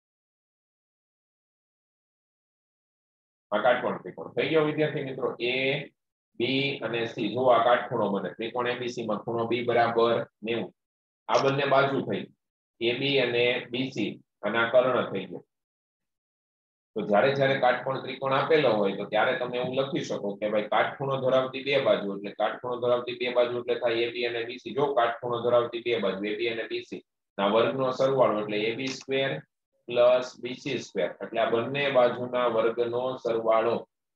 આ કાટકોણ ત્રિકોણ થઈ ગયો વિદ્યાર્થી મિત્રો. એ બી અને સી, જો આ કાટખૂણો બને ત્રિકોણ એબીસી માં ખૂણો બી બરાબર નેવું. આ બંને બાજુ થઈ એ બી અને બીસી, અને આ કર્ણ થઈ ગયો. તો જ્યારે જ્યારે કાટકોણ ત્રિકોણ આપેલો હોય તો ત્યારે તમે એવું લખી શકો કે ભાઈ કાટખૂણો ધરાવતી બે બાજુ એટલે કાટખૂણો ધરાવતી બે બાજુ એટલે થાય એબી અને બીસી. જો કાટખૂણો ધરાવતી બે બાજુ એબી અને બીસી ના વર્ગનો સરવાળો એટલે AB square plus BC square, એટલે આ બંને બાજુના વર્ગનો સરવાળો.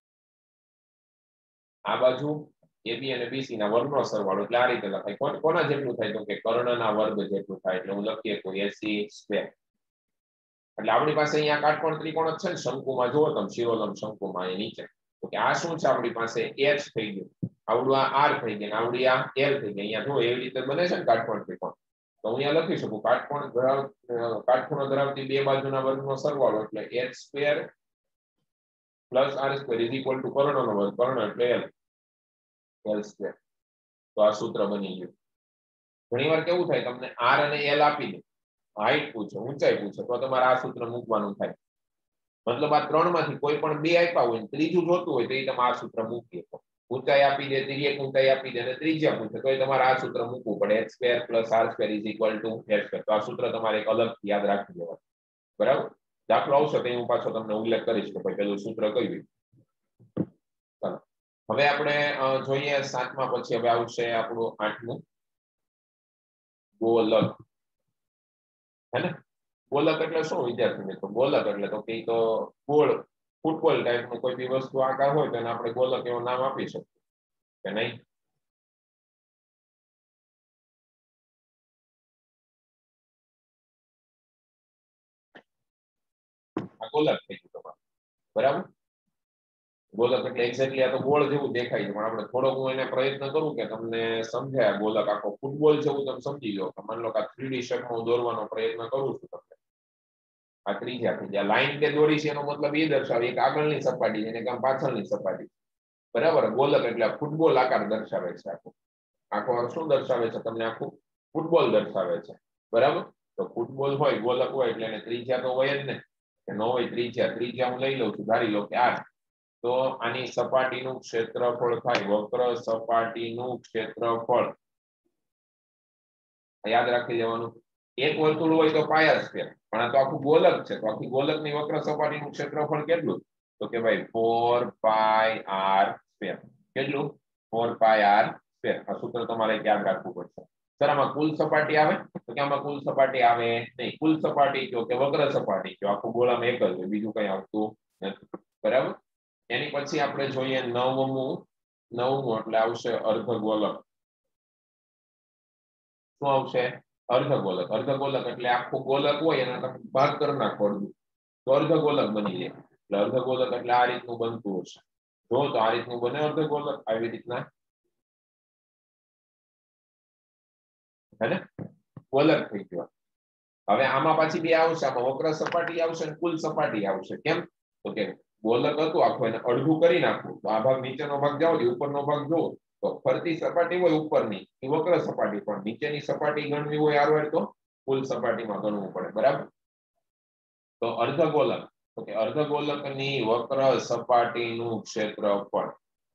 આ બાજુ એબી અને બીસી ના વર્ગનો સરવાળો એટલે આ રીતે લખાય. કોના જેટલું થાય? તો કે કર્ણના વર્ગ જેટલું થાય. એટલે હું લખીએ તો એસી સ્ક્વેર. એટલે આપણી પાસે અહીંયા કાટકોણ ત્રિકોણ જ છે ને શંકુમાં. જુઓ તમે શિરોલંબ શંકુમાં એ નીચે તો કે આ શું છે? આપણી પાસે એચ થઈ ગયું, આવડું આ આર થઈ ગયું, આવડી આ એલ થઈ ગઈ. અહીંયા જો એવી રીતે બને છે ને કાટકોણ ત્રિકોણ. તો હું અહીંયા લખી શકું કાટકોણ ધરાવ કાટખૂણો ધરાવતી બે બાજુના વર્ગનો સરવાળો એટલે H square plus R square is equal to કર્ણનો વર્ગ. કર્ણ એટલે એલ, એલ સ્ક્વેર. તો આ સૂત્ર બની ગયું. ઘણી વાર કેવું થાય, તમને આર અને એલ આપી દે, હાઈટ પૂછે, ઊંચાઈ પૂછે, તો તમારે આ સૂત્ર મૂકવાનું થાય. મતલબ આ ત્રણ માંથી કોઈ પણ બે આપ્યા હોય, ત્રીજું જોતું હોય તો એ તમે આ સૂત્ર મૂકી શકો. ઊંચાઈ આપી દે, તિર્યક ઊંચાઈ આપી દે અને ત્રિજ્યા પૂછે તો તમારે આ સૂત્ર મૂકવું પડે. h square plus R square is equal to h square. તો આ સૂત્ર તમારે એક અલગ યાદ રાખી દેવાનું. બરાબર? દાખલો આવશે તો હું પાછો તમને ઉલ્લેખ કરીશ કે ભાઈ પેલું સૂત્ર કયું. ચાલો હવે આપણે જોઈએ સાતમા પછી હવે આવશે આપણું આઠમું ગોલક. હે ને? ગોલક એટલે શું વિદ્યાર્થી મિત્રો? ગોલક એટલે તો કે તો ગોળ ફૂટબોલ ટાઈપનું કોઈ બી વસ્તુ આકાર હોય તો એને આપણે ગોલક એવું નામ આપી શકીએ કે નહીં? આ ગોલક થઈ ગયું તમારું. બરાબર? ગોલક એટલે એક્ઝેક્ટલી આ તો ગોળ જેવું દેખાય છે, પણ આપણે થોડોક હું એને પ્રયત્ન કરું કે તમને સમજાય. ગોલક આખો ફૂટબોલ જેવું તમે સમજી લો. માની લો કે આ થ્રી ડી શેપમાં હું દોરવાનો પ્રયત્ન કરું છું તમને. આ ત્રીજા થઈ ગયા લાઈન કે દોરી છે એનો મતલબ એ દર્શાવે એક આગળની સપાટી છે અને એક પાછળની સપાટી. બરાબર? ગોલક એટલે ફૂટબોલ આકાર દર્શાવે છે. આખું આખો શું દર્શાવે છે? તમને આખું ફૂટબોલ દર્શાવે છે. બરાબર? તો ફૂટબોલ હોય, ગોલક હોય એટલે એને ત્રિજ્યા તો હોય જ ને, કે ન હોય ત્રિજ્યા. ત્રિજ્યા હું લઈ લઉં છું, ધારી લો કે આર. તો આની સપાટીનું ક્ષેત્રફળ થાય વક્ર સપાટીનું ક્ષેત્રફળ યાદ રાખી લેવાનું એક વર્તુળ હોય તો પાય આર સ્ક્વેર પણ આ તો આખું ગોલક છે તો આખી ગોલકની વક્ર સપાટીનું ક્ષેત્રફળ કેટલું તો કે ભાઈ ફોર પાય આર સ્ક્વેર કેટલું ફોર પાય આર સ્ક્વેર આ સૂત્ર તમારે યાદ રાખવું પડશે સર આમાં કુલ સપાટી આવે તો કે આમાં કુલ સપાટી આવે નહીં કુલ સપાટી કયો કે વક્ર સપાટી કયો આખું ગોળામાં એક જ હોય બીજું કઈ આવતું નથી બરાબર એની પછી આપણે જોઈએ નવમું નવમું એટલે આવશે અર્ધગોલક શું આવશે અર્ધગોલક અર્ધગોલક એટલે આખું ગોલક હોય એના તમે ભાગ કરી નાખો અડધું તો અર્ધગોલક બની જાય એટલે અર્ધગોલક એટલે આ રીતનું બનતું હશે જો તો આ રીતનું બને અર્ધગોલક આવી રીતના હે ને ગોલક થઈ ગયો હવે આમાં પાછી બે આવશે આમાં વક્ર સપાટી આવશે અને કુલ સપાટી આવશે કેમ તો કે ગોલક હતું આખું એને અડધું કરી નાખવું તો આ ભાગ નીચેનો ભાગ જાવ ઉપરનો ભાગ જો તો ફરતી સપાટી હોય ઉપરની એ વક્ર સપાટી પણ નીચેની સપાટી ગણવી હોય આરવાર તો કુલ સપાટીમાં ગણવું પડે બરાબર તો અર્ધગોલક તો કે અર્ધગોલકની વક્ર સપાટીનું ક્ષેત્રફળ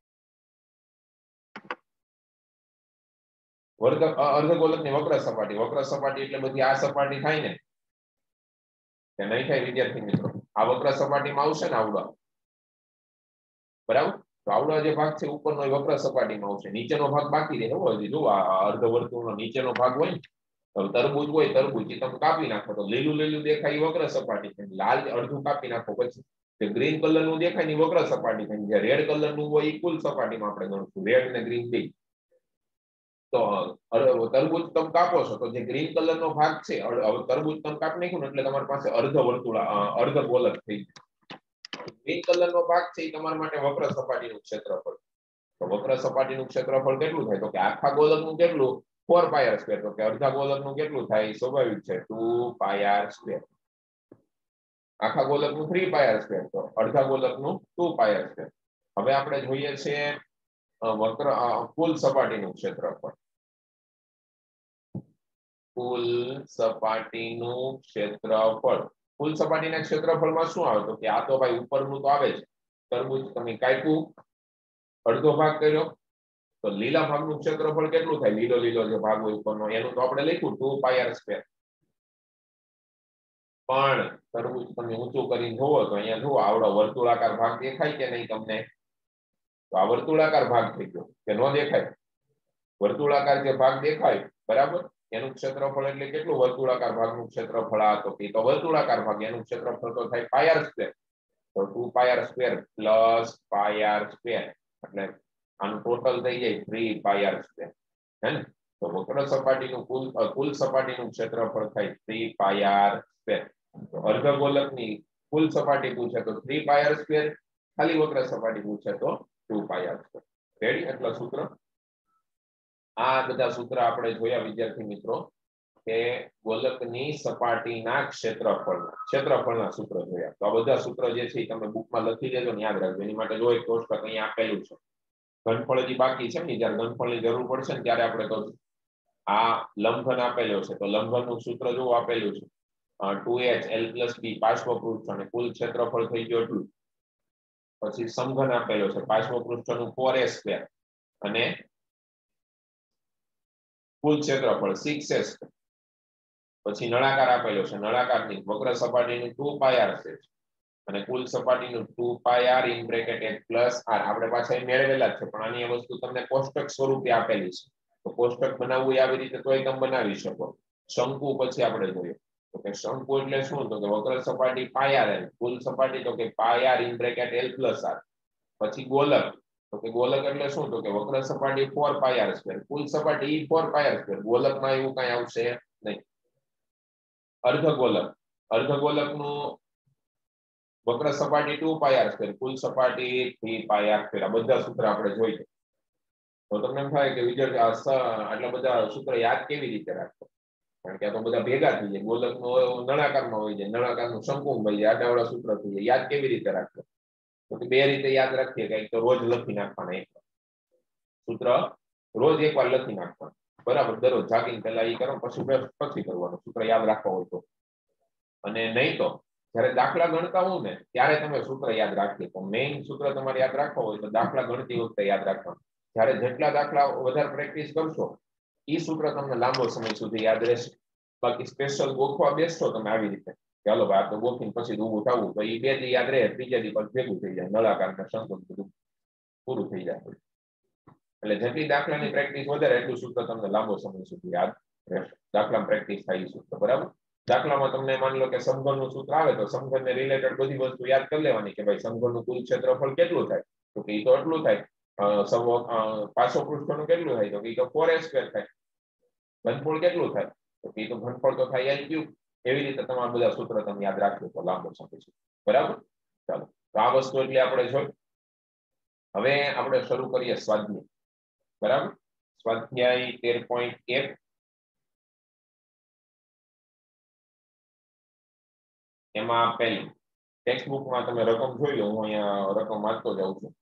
વર્ગ અર્ધગોલકની વક્ર સપાટી વક્ર સપાટી એટલે બધી આ સપાટી થાય ને કે નહીં થાય વિદ્યાર્થી મિત્રો આ વક્ર સપાટીમાં આવશે ને આવડો બરાબર તો આવડો જે ભાગ છે ઉપરનો વક્ર સપાટીમાં આવશે નીચેનો ભાગ બાકી રહે એવો હજી જો આ અર્ધવર્તુળનો નીચેનો ભાગ હોય ને તરબૂચ હોય તરબૂચ તમે કાપી નાખો તો લીલું લીલું દેખાય વક્ર સપાટી છે લાલ અડધું કાપી નાખો પછી જે ગ્રીન કલર નું દેખાય ને વક્ર સપાટી છે જે રેડ કલર નું હોય એ કુલ સપાટીમાં આપણે ગણશું રેડ ને ગ્રીન બે તો તરબૂચ તમે કાપો છો તો જે ગ્રીન કલર નો ભાગ છે તરબૂચ તમે કાપી નાખ્યું ને એટલે તમારી પાસે અર્ધ વર્તુળ અર્ધ ગોલક થઈ ગયું ગ્રીન કલર નો ભાગ છે એ તમારા માટે વક્ર સપાટીનું ક્ષેત્રફળ તો વક્ર સપાટીનું ક્ષેત્રફળ કેટલું થાય તો કે આખા ગોલકનું કેટલું ફોર પાય આર સ્ક્વેર તો કે અડધા ગોલકનું કેટલું થાય સ્વાભાવિક છે ટુ પાય આર સ્ક્વેર આખા ગોલકનું થ્રી પાય આર સ્ક્વેર તો અડધા ગોલકનું ટુ પાય આર સ્ક્વેર હવે આપણે જોઈએ છે વક્ર કુલ સપાટીનું ક્ષેત્રફળ કુલ સપાટીનું ક્ષેત્રફળ કુલ સપાટીના ક્ષેત્રફળમાં શું આવે તો કે આ તો ભાઈ ઉપરનું તો આવે છે તરબૂચ તમે કાપ્યું અડધો ભાગ કર્યો તો લીલા ભાગનું ક્ષેત્રફળ કેટલું થાય લીલો લીલો જે ભાગ હોય ઉપરનો એનું તો આપણે લખ્યું ટુ પાય આર સ્ક્વેર પણ તરબૂચ તમે ઊંચું કરીને જોવો તો અહીંયા જુઓ આવડો વર્તુળાકાર ભાગ દેખાય કે નહીં તમને તો આ વર્તુળાકાર ભાગ થઈ ગયો કે ન દેખાય વર્તુળાકાર જે ભાગ દેખાય બરાબર એનું ક્ષેત્રફળ એટલે કેટલું વર્તુળાકાર ભાગનું ક્ષેત્રફળ આ તો કે તો વર્તુળાકાર ભાગ એનું ક્ષેત્રફળ તો થાય પાય આર સ્ક્વેર તો two pi R square plus pi R square એટલે આનું ટોટલ થઈ જાય થ્રી પાય આર સ્ક્વેર હે ને તો વક્ર સપાટીનું કુલ કુલ સપાટીનું ક્ષેત્રફળ થાય થ્રી પાય આર સ્ક્વેર તો અર્ધગોલકની કુલ સપાટી પૂછે તો થ્રી પાય આર સ્ક્વેર ખાલી વક્ર સપાટી પૂછે તો two pi R square ready એટલે સૂત્ર આ બધા સૂત્ર આપણે જોયા વિદ્યાર્થી મિત્રો કે ગોલકની સપાટીના ક્ષેત્રફળના ક્ષેત્રફળના સૂત્ર જોયા તો આ બધા સૂત્ર જે છે તમે બુકમાં લખી દેજો ને યાદ રાખજો એની માટે જો એક કોષ્ટક અહીંયા આપેલું છે ઘનફળ હજી બાકી છે ને જ્યારે ઘનફળની જરૂર પડશે ને ત્યારે આપણે કહું આ લંબઘન આપેલો છે તો લંબઘનનું સૂત્ર જો આપેલું છે two H L plus B પાર્શ્વપૃષ્ઠ અને કુલ ક્ષેત્રફળ થઈ ગયું એટલું પછી સમઘન આપેલો છે પાર્શ્વપૃષ્ઠનું ફોર એ સ્ક્વેર અને કુલ ક્ષેત્રફળ સિક્સ એસ પછી નળાકાર આપેલો છે નળાકારની વક્ર સપાટીનું ટુ પાય આર છે અને કુલ સપાટીનું two pi R in bracket એક પ્લસ આર આપણે પાછા મેળવેલા છે પણ આની વસ્તુ તમને કોષ્ટક સ્વરૂપે આપેલી છે તો કોષ્ટક બનાવવું આવી રીતે તોય તમે બનાવી શકો શંકુ પછી આપણે જોઈએ તો કે શંકુ એટલે શું તો કે વક્ર સપાટી પાય આર એલ કુલ સપાટી તો કે pi R in bracket L plus R પછી ગોલક તો કે ગોલક એટલે શું તો કે વક્ર સપાટી ફોર પાય આર સ્ક્વેર કુલ સપાટી ફોર પાય આર સ્ક્વેર ગોલકમાં એવું કઈ આવશે નહીં અર્ધગોલક અર્ધગોલકનું વક્ર સપાટી ટુ પાય આર સ્ક્વેર કુલ સપાટી થ્રી પાય આર સ્ક્વેર આ બધા સૂત્ર આપણે જોઈએ તો તમને એમ થાય કે વિદ્યાર્થી આટલા બધા સૂત્ર યાદ કેવી રીતે રાખો કારણ કે આ તો બધા ભેગા થઈ જાય ગોલકનું નળાકારમાં હોય જાય નળાકારનું શંકુમાં હોય જાય આડાવાળા સૂત્ર થઈ જાય યાદ કેવી રીતે રાખો તો બે રીતે યાદ રાખીએ કે એક તો રોજ લખી નાખવાના એક સૂત્ર રોજ એકવાર લખી નાખવાનું બરાબર દરરોજ જાગીને પહેલા એ કરો પછી પછી કરવાનું સૂત્ર યાદ રાખવા હોય તો અને નહીં તો જ્યારે દાખલા ગણતા હોવ ને ત્યારે તમે સૂત્ર યાદ રાખીએ તો મેઇન સૂત્ર તમારે યાદ રાખવા હોય તો દાખલા ગણતી વખતે યાદ રાખવાનું. જ્યારે જેટલા દાખલા વધારે પ્રેક્ટિસ કરશો એ સૂત્ર તમને લાંબો સમય સુધી યાદ રહેશે. બાકી સ્પેશિયલ ગોખવા બેસશો તમે આવી રીતે ચાલો ભાઈ આ તો ગોખીને પછી ઊભું થવું તો એ બે દી યાદ રહે, ત્રીજા દી પછી ભેગું થઈ જાય, નળાકાર ને શંકુ બધું પૂરું થઈ જાય. એટલે જેટલી દાખલાની પ્રેક્ટિસ વધારે એટલું સૂત્ર તમને લાંબો સમય સુધી યાદ રહેશે. દાખલામાં પ્રેક્ટિસ થાય સૂત્ર બરાબર. દાખલામાં તમને માની લો કે સમઘનનું સૂત્ર આવે તો સમઘનને રિલેટેડ બધી વસ્તુ યાદ કરી લેવાની કે ભાઈ સમઘનનું કુલ ક્ષેત્રફળ કેટલું થાય તો કે એ તો એટલું થાય, પાસો પૃષ્ઠનું કેટલું થાય તો કે એ તો ફોર એ સ્ક્વેર થાય, ઘનફળ કેટલું થાય તો કે એ તો ઘનફળ તો થાય એલ ક્યુબ. એવી રીતે તમારા બધા સૂત્ર તમે યાદ રાખજો તો લાંબો સમય સુધી બરાબર. ચાલો તો આ વસ્તુ એટલે આપણે જોઈ. હવે આપણે શરૂ કરીએ સ્વાધ્યાય બરાબર. સ્વાધ્યાય તેર પોઈન્ટ એક એમાં પહેલી ટેક્સ્ટ બુકમાં તમે રકમ જોઈ લો, હું અહીંયા રકમ વાંચતો જાઉં છું.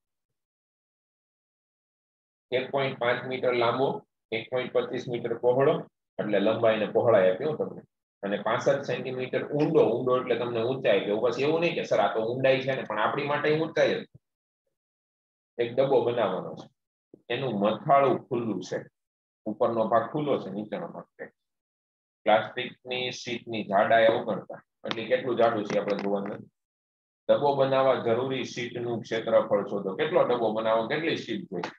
એક પોઈન્ટ પાંચ મીટર લાંબો, એક પોઈન્ટ પચીસ મીટર પહોળો એટલે લંબાઈ ને પહોળાઈ આપ્યો તમને, અને પાસઠ સેન્ટીમીટર ઊંડો. ઊંડો એટલે તમને ઊંચાઈ કે પછી એવું નહીં કે સર આ તો ઊંડાઈ છે ને પણ આપણી માટે ઊંચાઈ જ. એક ડબ્બો બનાવવાનો છે, એનું મથાળું ખુલ્લું છે, ઉપરનો ભાગ ખુલ્લો છે, નીચેનો ભાગ છે. પ્લાસ્ટિકની શીટની જાડાઈ અવગણતા એટલે કેટલું જાડું છે આપણે જોવાનું. ડબ્બો બનાવવા જરૂરી શીટનું ક્ષેત્રફળ શોધો. કેટલો ડબ્બો બનાવવો, કેટલી શીટ જોઈએ?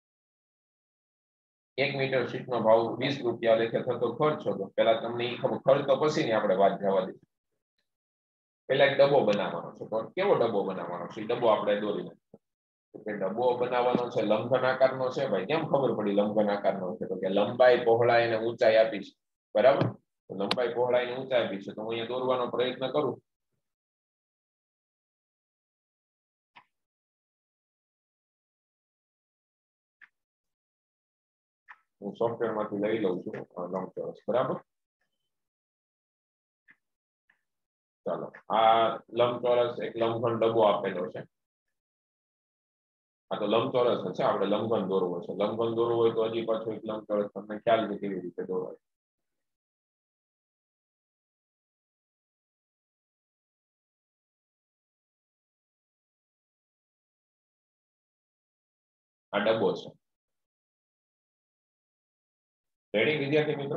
એક મીટર શીટનો ભાવ વીસ રૂપિયા લેખે થતો ખર્ચ શોધો. પેલા તમને એ ખબર, ખર્ચ તો પછી ની આપણે વાત જવા દઈએ. પેલા એક ડબ્બો બનાવવાનો છે, તો કેવો ડબ્બો બનાવવાનો છે? ડબ્બો આપણે દોરી નાખીએ કે ડબ્બો બનાવવાનો છે લંબઘન આકારનો છે. ભાઈ કેમ ખબર પડી લંબઘન આકારનો છે? તો કે લંબાઈ પહોળાઈ અને ઊંચાઈ આપી છે બરાબર. લંબાઈ પહોળાઈ અને ઊંચાઈ આપી છે તો હું અહીંયા દોરવાનો પ્રયત્ન કરું. હું સોફ્ટવેર માંથી લઈ લઉં છું લંબચોરસ બરાબર. ચાલો આ લંબચોરસ એક લંબઘન ડબ્બો આપેલો છે. આ તો લંબચોરસ છે, આપણે લંબઘન દોરવો છે. લંબઘન દોરવું હોય તો હજી પાછું એક લંબચોરસ તમને ખ્યાલ છે કેવી રીતે દોરાય. આ ડબ્બો છે. રેડી વિદ્યાર્થી મિત્રો?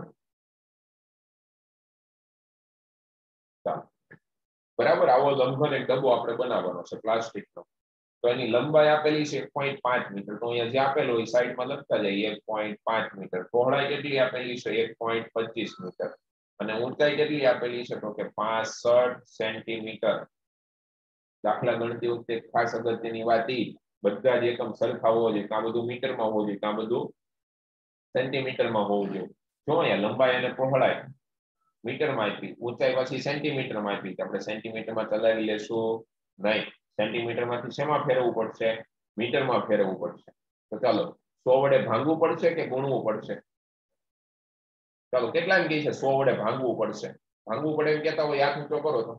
ચાલો બરાબર. આવો લંબઘન એક ડબ્બો આપણે બનાવવાનો છે પ્લાસ્ટિકનો. તો એની લંબાઈ આપેલી છે એક પોઈન્ટ પાંચ મીટર. તો અહીંયા જે આપેલું હોય સાઈડમાં લખતા જઈએ એક પોઈન્ટ પાંચ મીટર. પહોળાઈ કેટલી આપેલી છે? એક પોઈન્ટ પચીસ મીટર. અને ઊંચાઈ કેટલી આપેલી છે? તો કે પાસઠ સેન્ટીમીટર. દાખલા ગણતી વખતે ખાસ અગત્યની વાત એ બધા જ એકમ સરખા હોવો જોઈએ. કાં બધું મીટરમાં હોવું જોઈએ, કાં બધું સેન્ટીમીટરમાં હોવું જોઈએ. જો અહીંયા લંબાઈ અને પહોળાઈ મીટરમાં આપી, ઊંચાઈ પછી સેન્ટીમીટરમાં આપી. આપણે સેન્ટીમીટરમાં ચલાવી લેશું નહીં. સેન્ટીમીટર માંથી શેમાં ફેરવવું પડશે? મીટરમાં ફેરવવું પડશે. તો ચાલો સો વડે ભાંગવું પડશે કે ગુણવું પડશે? ચાલો કેટલા કહે છે સો વડે ભાંગવું પડશે? ભાંગવું પડે એમ કહેતા હોય હાથ ઊંચો કરો તો.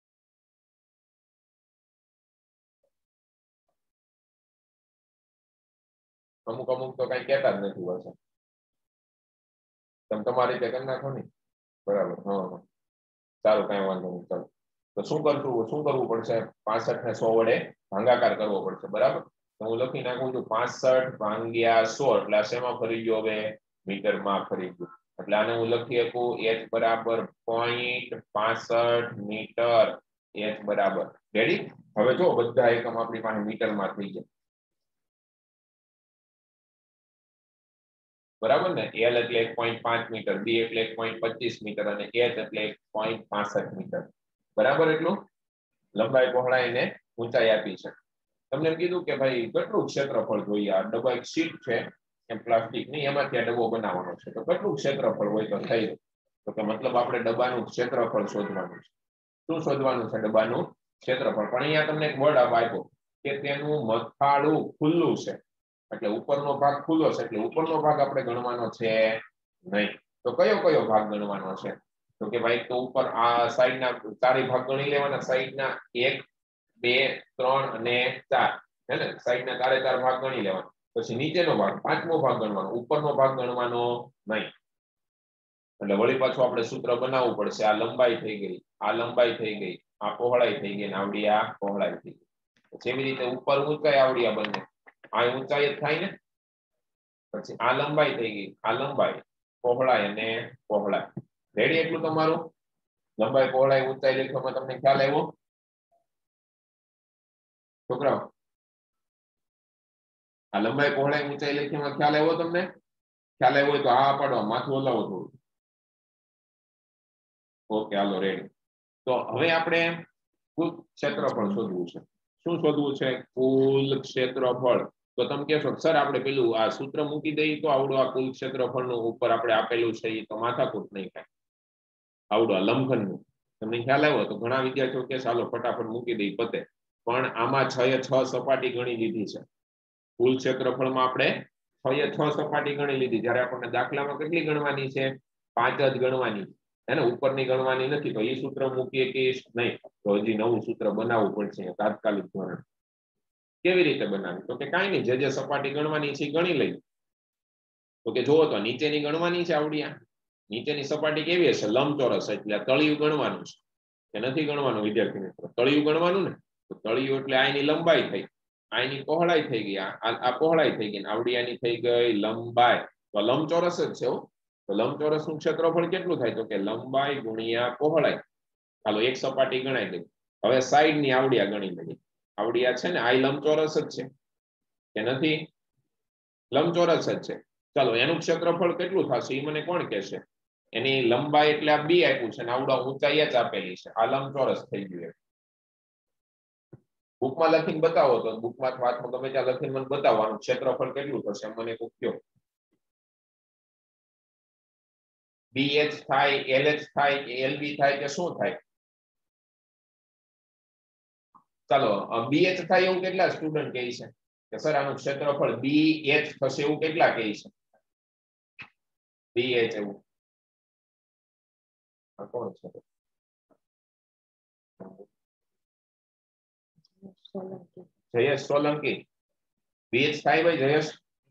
અમુક અમુક તો કઈ કહેતા જ નથી વર્ષે. તમે તમારી રીતે કરી નાખો ને બરાબર. હા સારું કઈ વાંધો નહીં. ચાલો તો શું કરવું શું કરવું પડશે? પાસઠ ને સો વડે ભાંગાકાર કરવો પડશે બરાબર. તો હું લખી નાખું છું પાસઠ ભાંગ્યા સો એટલે શેમાં ફરી ગયો? હવે મીટરમાં ફરી ગયું. એટલે આને હું લખી શકું એચ બરાબર પોઈન્ટ પાસઠ મીટર. એચ બરાબર રેડી. હવે જો બધા એકમ આપણી પાસે મીટરમાં થઈ ગયા બરાબર ને. એલ એટલે એક પોઈન્ટ પાંચ મીટર, બી એટલે એક પોઈન્ટ પચીસ મીટર અને એચ એટલે એક પોઈન્ટ પાસઠ મીટર બરાબર. એટલું લંબાઈ પહોળાઈ ને ઊંચાઈ આપી છે. તમને એમ કીધું કે ભાઈ કેટલું ક્ષેત્રફળ જોઈએ? આ ડબ્બો એક શીટ છે એમ પ્લાસ્ટિક ની, એમાંથી આ ડબ્બો બનાવવાનો છે. તો કેટલું ક્ષેત્રફળ હોય તો થઈ? તો કે મતલબ આપણે ડબ્બાનું ક્ષેત્રફળ શોધવાનું છે. શું શોધવાનું છે? ડબ્બાનું ક્ષેત્રફળ. પણ અહીંયા તમને એક વર્ડ આપ્યો કે તેનું મથાળું ખુલ્લું છે. એટલે ઉપરનો ભાગ ખુલ્લો છે એટલે ઉપરનો ભાગ આપણે ગણવાનો છે નહીં. તો કયો કયો ભાગ ગણવાનો છે? તો કે ભાઈ તો ઉપર આ સાઈડના ચારે ભાગ ગણી લેવાના. સાઈડના એક બે ત્રણ અને ચાર હે ને, સાઈડના ચારે ચાર ભાગ ગણી લેવાના. પછી નીચેનો ભાગ પાંચમો ભાગ ગણવાનો, ઉપરનો ભાગ ગણવાનો નહીં. એટલે વળી પાછું આપણે સૂત્ર બનાવવું પડશે. આ લંબાઈ થઈ ગઈ, આ લંબાઈ થઈ ગઈ, આ પહોળાઈ થઈ ગઈ ને આવડી આ પહોળાઈ થઈ ગઈ. જેવી રીતે ઉપર ઊંચાઈ આવડી આ બંને આ ઊંચાઈ જ થાય ને. પછી આ લંબાઈ થઈ ગઈ આ લંબાઈ પહોળાઈ અને પહોળાઈ. રેડી એટલું તમારું લંબાઈ પહોળાઈ ઊંચાઈ લખવામાં તમને ખ્યાલ આવ્યો છોકરાઓ? આ લંબાઈ પહોળાઈ ઊંચાઈ લખવામાં ખ્યાલ આવ્યો તમને? ખ્યાલ આવ્યો હોય તો આ પાડો માથું હલાવો થોડું. ઓકે હાલો રેડી. તો હવે આપણે કુલ ક્ષેત્રફળ શોધવું છે. શું શોધવું છે? કુલ ક્ષેત્રફળ. તો તમે કહેશો સર આપણે પેલું આ સૂત્ર મૂકી દઈએ તો આવડો આ કુલ ક્ષેત્રફળનું ઉપર આપણે આપેલું છે એ તો માથાકૂટ નહીં થાય. આવડો આ લંબઘનનું તમને ખ્યાલ આવ્યો તો ઘણા વિદ્યાર્થીઓ કે ચાલો ફટાફટ મૂકી દઈ પતે. પણ આમાં છ એ છ સપાટી ગણી લીધી છે. કુલ ક્ષેત્રફળમાં આપણે છ એ છ સપાટી ગણી લીધી. જ્યારે આપણને દાખલામાં કેટલી ગણવાની છે? પાંચ જ ગણવાની એને ઉપરની ગણવાની નથી. તો એ સૂત્ર મૂકીએ કે નહીં તો હજી નવું સૂત્ર બનાવવું પડશે તાત્કાલિક ધોરણે. કેવી રીતે બનાવી? તો કે કાંઈ નહીં, જે જે સપાટી ગણવાની છે એ ગણી લઈ. તો કે જુઓ તો નીચેની ગણવાની છે આવડિયા. નીચેની સપાટી કેવી હશે? લંબચોરસ એટલે તળિયું ગણવાનું છે કે નથી ગણવાનું વિદ્યાર્થી મિત્રો? તળિયું ગણવાનું ને. તો તળિયું એટલે આની લંબાઈ થઈ, આની પહોળાઈ થઈ ગઈ, આ પહોળાઈ થઈ ગઈ, આવડિયાની થઈ ગઈ લંબાઈ. તો લંબચોરસ જ છે. તો લંબચોરસ નું ક્ષેત્રફળ કેટલું થાય? તો કે લંબાઈ ગુણ્યા પહોળાઈ. ચાલો એક સપાટી ગણાઈ ગઈ. હવે સાઈડ ની આવડિયા ગણી લઈએ. આવડિયા છે ને આ લંબચોરસ જ છે કે નથી? લંબચોરસ જ છે. ચાલો એનું ક્ષેત્રફળ કેટલું થશે એ મને કોણ કહેશે? એની લંબાઈ એટલે આ બી આપ્યું છે ને આવડા ઊંચાઈ જ આપેલી છે. આ લંબચોરસ થઈ ગયું. બુકમાં લખીને બતાવો તો બુકમાં વાતમાં ગમે ત્યાં લખીને મને બતાવવાનું ક્ષેત્રફળ કેટલું થશે મને પૂછ્યો. બીએચ થાય, એલએચ થાય કે એલબી થાય કે શું થાય? ચાલો બીએચ થાય એવું કેટલા સ્ટુડન્ટ કહે છે કે સર આનું ક્ષેત્રફળ બીએચ થશે એવું કેટલા કહે છે? બીએચ એવું કોણ છે? જયેશ સોલંકી. બીએચ થાય ભાઈ જયેશ?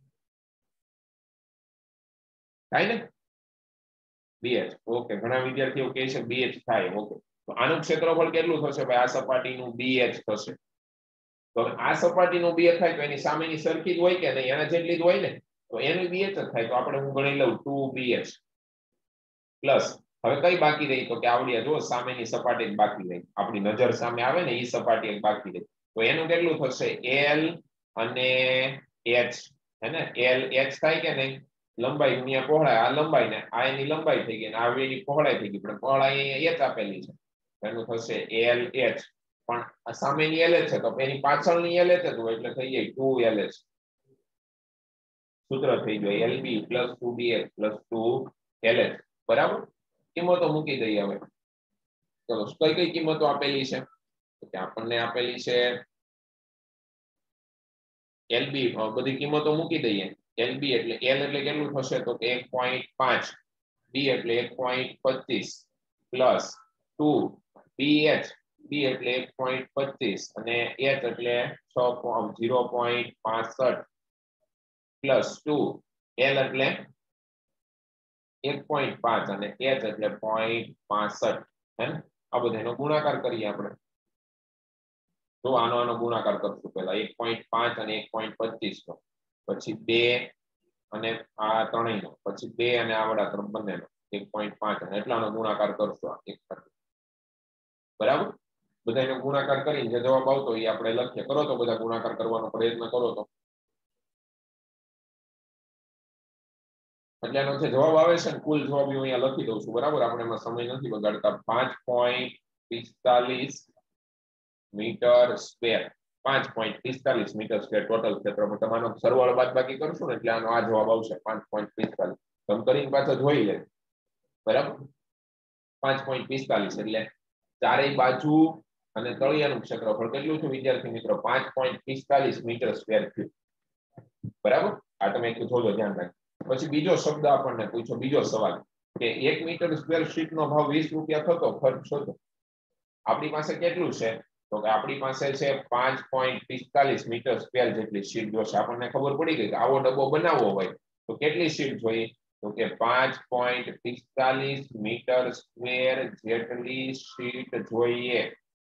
થાય ને બીએચ? ઓકે ઘણા વિદ્યાર્થીઓ કહે છે બીએચ થાય. ઓકે તો આનું ક્ષેત્રફળ કેટલું થશે ભાઈ? આ સપાટીનું બીએચ થશે. તો આ સપાટીનું બીએચ થાય તો એની સામેની સરખી જ હોય કે નહીં? એના જેટલી જ હોય ને. તો એનું બીએચ જ થાય. તો આપણે હું ગણી લઉં ટુ બીએચ પ્લસ હવે કઈ બાકી રહી? તો કે આવડિયા જો સામેની સપાટી જ બાકી રહી. આપણી નજર સામે આવે ને એ સપાટી એક બાકી રહી. તો એનું કેટલું થશે? એલ અને એચ હે ને? એલ એચ થાય કે નહીં? લંબાઈ ગુણ્યા પહોળાઈ. આ લંબાઈ ને આ એની લંબાઈ થઈ ગઈ, આ એની પહોળાઈ થઈ ગઈ. પણ પહોળાઈ એચ આપેલી છે એનું થશે એલ એચ. પણ આ સામેની એલ એચ છે તો એની પાછળની એલ એચ જ હોય એટલે થઈ જાય ટુ એલ એચ. સૂત્ર થઈ ગયું L B plus two B H plus two L H. બરાબર. કિંમતો મૂકી દઈએ હવે. ચલો કઈ કઈ કિંમતો આપેલી છે? તો આપણને આપેલી છે એલબી બધી કિંમતો મૂકી દઈએ. એલબી એટલે એલ એટલે કેટલું થશે? તો કે એક પોઈન્ટ પાંચ, બી એટલે એક પોઈન્ટ પચીસ પ્લસ ટુ બીએચ, બી એટલે એક પોઈન્ટ પચીસ અને એચ એટલે ઝીરો પોઈન્ટ પાસઠ પ્લસ ટુ એલ એટલે એક પોઈન્ટ પાંચ અને એચ એટલે પોઈન્ટ પાસઠ. હે આ બધાનો ગુણાકાર કરીએ આપણે. તો આનો આનો ગુણાકાર કરશું પહેલા એક પોઈન્ટ પાંચ અને એક પોઈન્ટ પચીસ નો, પછી બે અને આ ત્રણેયનો, પછી બે અને આવડા ત્રણ બંનેનો એક પોઈન્ટ પાંચ અને એટલાનો ગુણાકાર કરશું આ એક સાથે. બરાબર. બધાનો ગુણાકાર કરીને જે જવાબ આવતો એ આપણે લખીએ. કરો તો બધા ગુણાકાર કરવાનો પ્રયત્ન કરો તો એટલાનો જે જવાબ આવે છે ને કુલ જવાબ હું અહીંયા લખી દઉં છું. બરાબર. આપણે એમાં સમય નથી બગાડતા. પાંચ પોઈન્ટ પિસ્તાલીસ મીટર સ્ક્વેર. પાંચ પોઈન્ટ પિસ્તાલીસ મીટર સ્ક્વેર ટોટલ ક્ષેત્રફળ. તમારો સરવાળો બાદબાકી કરશું ને એટલે આનો આ જવાબ આવશે પાંચ પોઈન્ટ પિસ્તાલીસ. તમે કરીને પાછા જોઈ લે. બરાબર. પાંચ પોઈન્ટ પિસ્તાલીસ એટલે ચારેય બાજુ અને તળિયાનું ક્ષેત્રફળ કેટલું છે વિદ્યાર્થી મિત્રો? પાંચ પોઈન્ટ પિસ્તાલીસ મીટર સ્ક્વેર થયું. બરાબર. આ તમે એક જોજો ધ્યાન રાખજો. પછી બીજો શબ્દ આપણને પૂછો, બીજો સવાલ કે એક મીટર સ્ક્વેર શીટ નો ભાવ વીસ રૂપિયા થતો ખર્ચ શોધો. આપણી પાસે કેટલું છે? તો કે આપણી પાસે છે પાંચ પોઈન્ટ પિસ્તાલીસ મીટર સ્ક્વેર જેટલી શીટ જોશે. આપણને ખબર પડી ગઈ કે આવો ડબ્બો બનાવવો હોય તો કેટલી શીટ જોઈએ? તો કે પાંચ પોઈન્ટ પિસ્તાલીસ મીટર સ્ક્વેર જેટલી શીટ જોઈએ.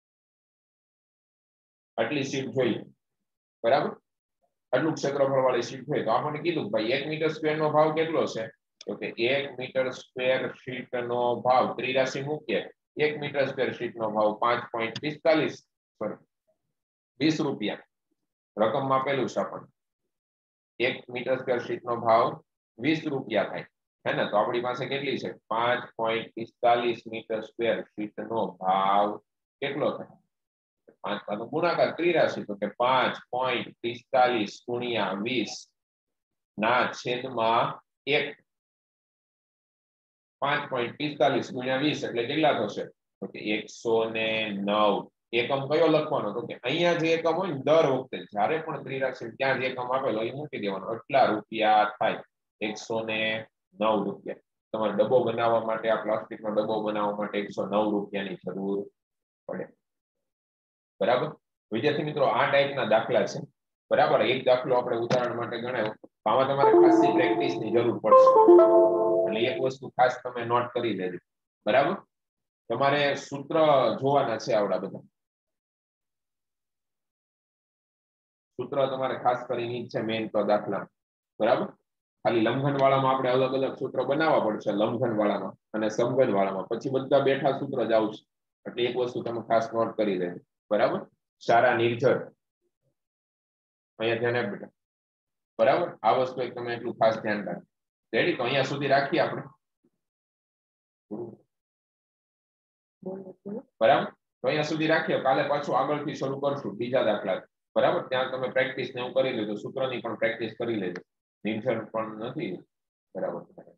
આટલી શીટ જોઈએ, બરાબર, આટલું ક્ષેત્રફળ વાળી શીટ હોય તો આપણને કીધું ભાઈ એક મીટર સ્ક્વેર નો ભાવ કેટલો છે, તો કે એક મીટર સ્ક્વેર શીટ નો ભાવ ત્રિરાશી મૂકીએ, એક મીટર સ્ક્વેર શીટ નો ભાવ પાંચ પોઈન્ટ પિસ્તાલીસ સોરી વીસ રૂપિયા રકમ આપેલું છે આપણને, એક મીટર સ્ક્વેર શીટ નો ભાવ વીસ રૂપિયા થાય હે ને, તો આપણી પાસે કેટલી છે પાંચ પોઈન્ટ પિસ્તાલીસ મીટર સ્ક્વેર શીટ નો ભાવ કેટલો થાય, પાંચ નો ગુણાકાર ત્રિરાશી, તો કે પાંચ પોઈન્ટ પિસ્તાલીસ ગુણ્યા વીસ ના છેદમાં એક, પાંચ પોઈન્ટ પિસ્તાલીસ ગુણ્યા વીસ એટલે કેટલા થશે, તો કે એકસો ને નવ. એકમ કયો લખવાનો, તો કે અહીંયા જે એકમ હોય ને દર વખતે જ્યારે પણ ત્રિરાશી ત્યાં જે એકમ આપેલો એ મૂકી દેવાનો, એટલા રૂપિયા થાય, એકસો ને નવ રૂપિયા. તમારે ડબ્બો બનાવવા માટે, આ પ્લાસ્ટિક નો ડબ્બો બનાવવા માટે એકસો નવ રૂપિયાની જરૂર પડે, બરાબર. વિદ્યાર્થી મિત્રો આ ટાઈપના દાખલા છે, બરાબર. એક દાખલો આપણે ઉદાહરણ માટે ગણાવ્યો, આમાં તમારે ખાસી પ્રેક્ટિસની જરૂર પડશે, એટલે એક વસ્તુ ખાસ તમે નોટ કરી લેજો, બરાબર. તમારે સૂત્ર જોવાના છે આવડા બધા, સૂત્ર તમારે ખાસ કરીને છે મેઇન તો દાખલા, બરાબર. ખાલી લંઘન વાળામાં આપણે અલગ અલગ સૂત્ર બનાવવા પડશે, લંઘન વાળામાં અને સમઘન વાળામાં, પછી બધા બેઠા સૂત્ર જ આવશે, એટલે એક વસ્તુ તમે ખાસ નોટ કરી લેજો, બરાબર. સારા નિર્જર અહીંયા ધ્યાન આપ બેટા, બરાબર. આ વસ્તુ એક તમે એટલું ખાસ ધ્યાન રાખો. રેડી, તો અહીંયા સુધી રાખીએ આપણે, બરાબર. તો અહીંયા સુધી રાખીએ, કાલે પાછું આગળથી શરૂ કરશું બીજા દાખલા, બરાબર. ત્યાં તમે પ્રેક્ટિસ ને એવું કરી લેજો, સૂત્રની પણ પ્રેક્ટિસ કરી લેજો, નિર્જર પણ નથી, બરાબર.